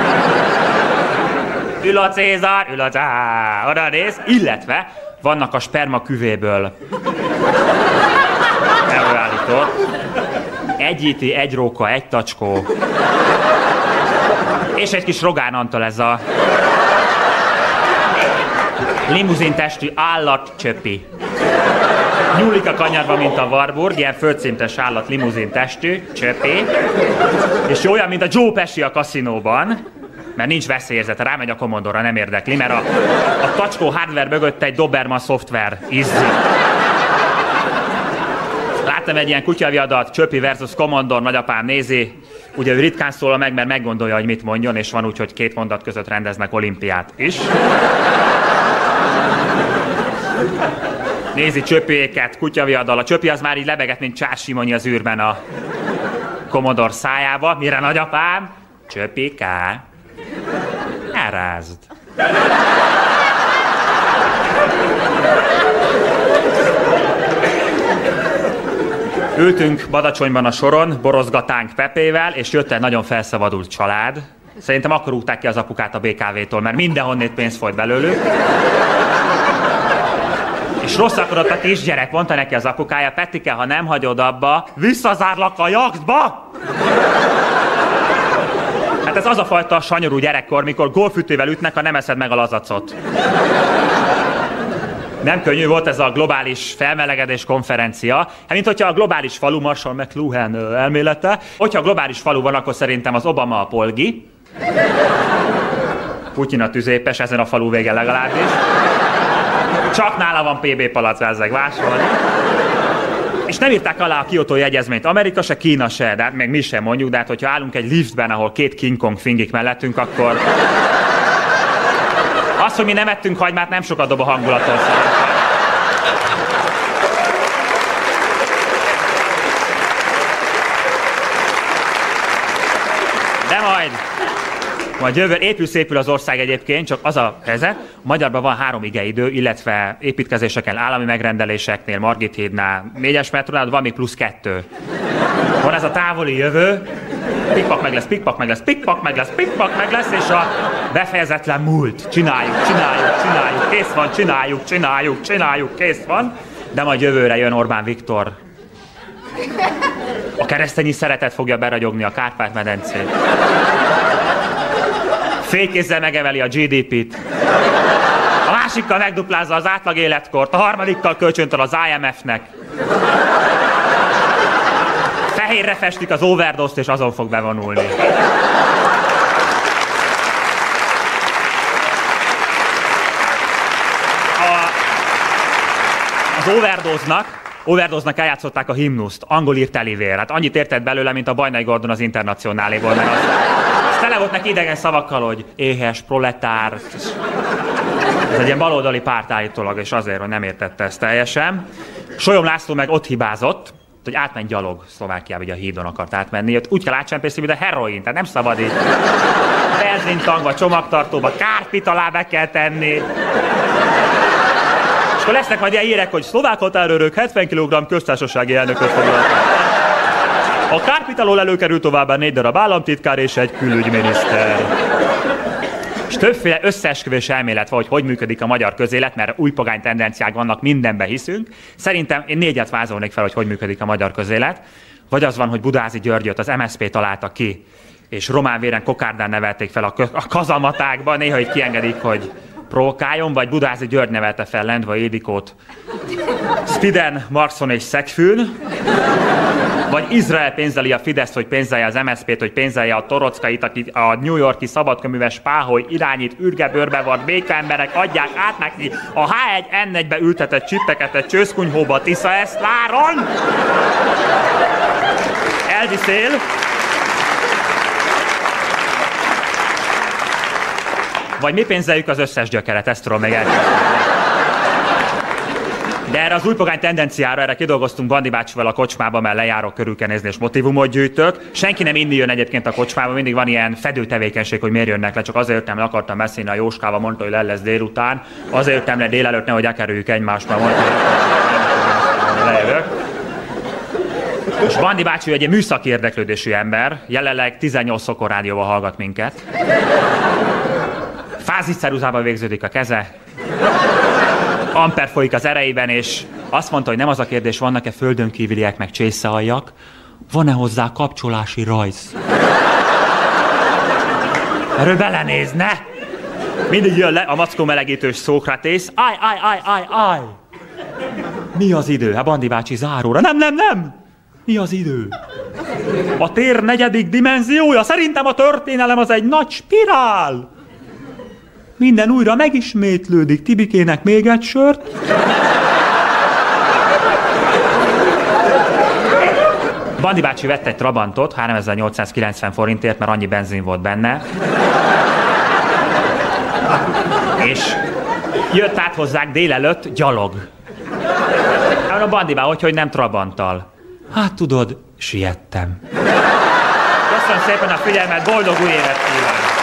Ül a Cézár, ül a Cézár. Oda néz, illetve vannak a sperma küvéből előállított. Egy iti, egy róka, egy tacskó. És egy kis Rogán Antal, ez a limuzin testű állatcsöpi. Nyúlik a kanyarba, mint a Warburg, ilyen földszintes állat, limuzin testű, csöpi. És olyan, mint a Joe Pesci a kaszinóban, mert nincs veszélyérzete, rámegy a Commodore-ra, nem érdekli, mert a, a tacskó hardware mögött egy Doberman szoftver izzi. Láttam egy ilyen kutyaviadat, Csöpi versus Commodore, nagyapám nézi, ugye ő ritkán szólal meg, mert meggondolja, hogy mit mondjon, és van úgy, hogy két mondat között rendeznek olimpiát is. Nézi Csöpiéket, kutyaviadal, a Csöpi az már így lebegett, mint Csár Simonyi az űrben a Commodore szájába, mire nagyapám? Csöpiká, elrázd. Ültünk Badacsonyban a soron, borozgatánk Pepével, és jött egy nagyon felszabadult család. Szerintem akkor rúgták ki az apukát a bé ká vé-tól, mert mindenhonnét pénz folyt belőlük. És rossz akarat a kisgyerek, mondta neki az apukája, Petike, ha nem hagyod abba, visszazárlak a jachtba! Hát ez az a fajta sanyarú gyerekkor, mikor golfütővel ütnek, ha nem eszed meg a lazacot. Nem könnyű volt ez a globális felmelegedés konferencia. Hát mint hogyha a globális falu, Marshall McLuhan elmélete, hogyha a globális falu van, akkor szerintem az Obama a polgi. Putyin a tüzépes, ezen a falu vége legalábbis. Csak nála van pé bé palackázzeg másolni. És nem írták alá a Kiotói egyezményt. Amerika se, Kína se, de hát még mi sem mondjuk, de hát hogyha állunk egy liftben, ahol két King Kong fingik mellettünk, akkor... Az, hogy mi nem ettünk hagymát, nem sokat dob a hangulaton. De majd, majd jövő, épül szépül az ország egyébként, csak az a helyzet, Magyarban van három igeidő, illetve építkezéseken, állami megrendeléseknél, Margit hídnál, négyes metrónál, van még plusz kettő. Van ez a távoli jövő, pikpak meg lesz, pikpak meg lesz, pikpak meg lesz, pikpak meg lesz, és a befejezetlen múlt. Csináljuk, csináljuk, csináljuk, kész van, csináljuk, csináljuk, csináljuk, kész van. De majd jövőre jön Orbán Viktor. A keresztényi szeretet fogja beragyogni a Kárpát-medencét. Félkézzel megemeli a gé dé pét. A másikkal megduplázza az átlag életkort, a harmadikkal kölcsöntöl az i em ef-nek. Fehérre festik az overdose-t, és azon fog bevonulni. az overdose-nak, overdose-nak eljátszották a himnuszt, angol írt Elivér. Hát annyit értett belőle, mint a Bajnai Gordon az Internacionáléból, mert az, az tele volt neki idegen szavakkal, hogy éhes, proletár. Ez egy ilyen baloldali párt állítólag, és azért, hogy nem értette ezt teljesen. Solyom László meg ott hibázott, hogy átment gyalog Szlovákiába, hogy a hídon akart átmenni. Úgy kell átcsempészni, mint a heroin, tehát nem szabad így benzintangba, csomagtartóba, kárpit alá be kell tenni. És akkor lesznek majd ilyen hírek, hogy szlovák határőrök hetven kilogramm köztársasági elnököt foglaltak. A kárpit alól előkerül továbbá négy darab államtitkár és egy külügyminiszter. És többféle összeesküvés elmélet van, hogy hogy működik a magyar közélet, mert új pogány tendenciák vannak, mindenbe hiszünk. Szerintem én négyet vázolnék fel, hogy hogy működik a magyar közélet. Vagy az van, hogy Budázi Györgyöt az em es zé pé találta ki, és román véren kokárdán nevelték fel a, a kazamatákban, néha így kiengedik, hogy provokáljon, vagy Budázi György nevelte fel Lendvai Ildikót Spiden, Marxon és Szegfűn, vagy Izrael pénzeli a Fideszt, hogy pénzelje az em es zé pét, hogy pénzelje a Torockait, aki a New Yorki szabadköműves Páholy irányít, ürgebőrbe van, békaemberek adják át neki a há egy en egybe ültetett csippeket egy csőszkunyhóba Tiszaeszláron. Elviszél. Vagy mi pénzeljük az összes gyökeret, ezt tudom még elkezdeni. De erre az újpogány tendenciára, erre kidolgoztunk Bandi bácsival a kocsmába, mert lejárok, körülkenézni és motivumot gyűjtök. Senki nem inni jön egyébként a kocsmába, mindig van ilyen fedő tevékenység, hogy miért jönnek le, csak azért jöttem le, akartam beszélni a Jóskával, mondta, hogy le lesz délután. Azért jöttem le délelőtt, nehogy elkerüljük egymást, mert mondta, hogy lejövök. És Bandi bácsi egy műszaki érdeklődésű ember, jelenleg tizennyolc Szokor rádióval hallgat minket. Fázisceruzában végződik a keze, amper folyik az erejében, és azt mondta, hogy nem az a kérdés, vannak-e földön kívüliek meg csészealjak, van-e hozzá kapcsolási rajz? Erről belenézne! Mindig jön le a mackó melegítős Szókratész. Áj, áj, áj, áj, áj! Mi az idő? Hát Bandi bácsi záróra. Nem, nem, nem! Mi az idő? A tér negyedik dimenziója? Szerintem a történelem az egy nagy spirál! Minden újra megismétlődik. Tibikének még egy sört. Bandi bácsi vett egy Trabantot háromezer-nyolcszázkilencven forintért, mert annyi benzin volt benne. És jött át hozzák délelőtt gyalog. A Bandi bá, hogy, hogy nem Trabanttal. Hát tudod, siettem. Köszönöm szépen a figyelmet, boldog új évet kívánok!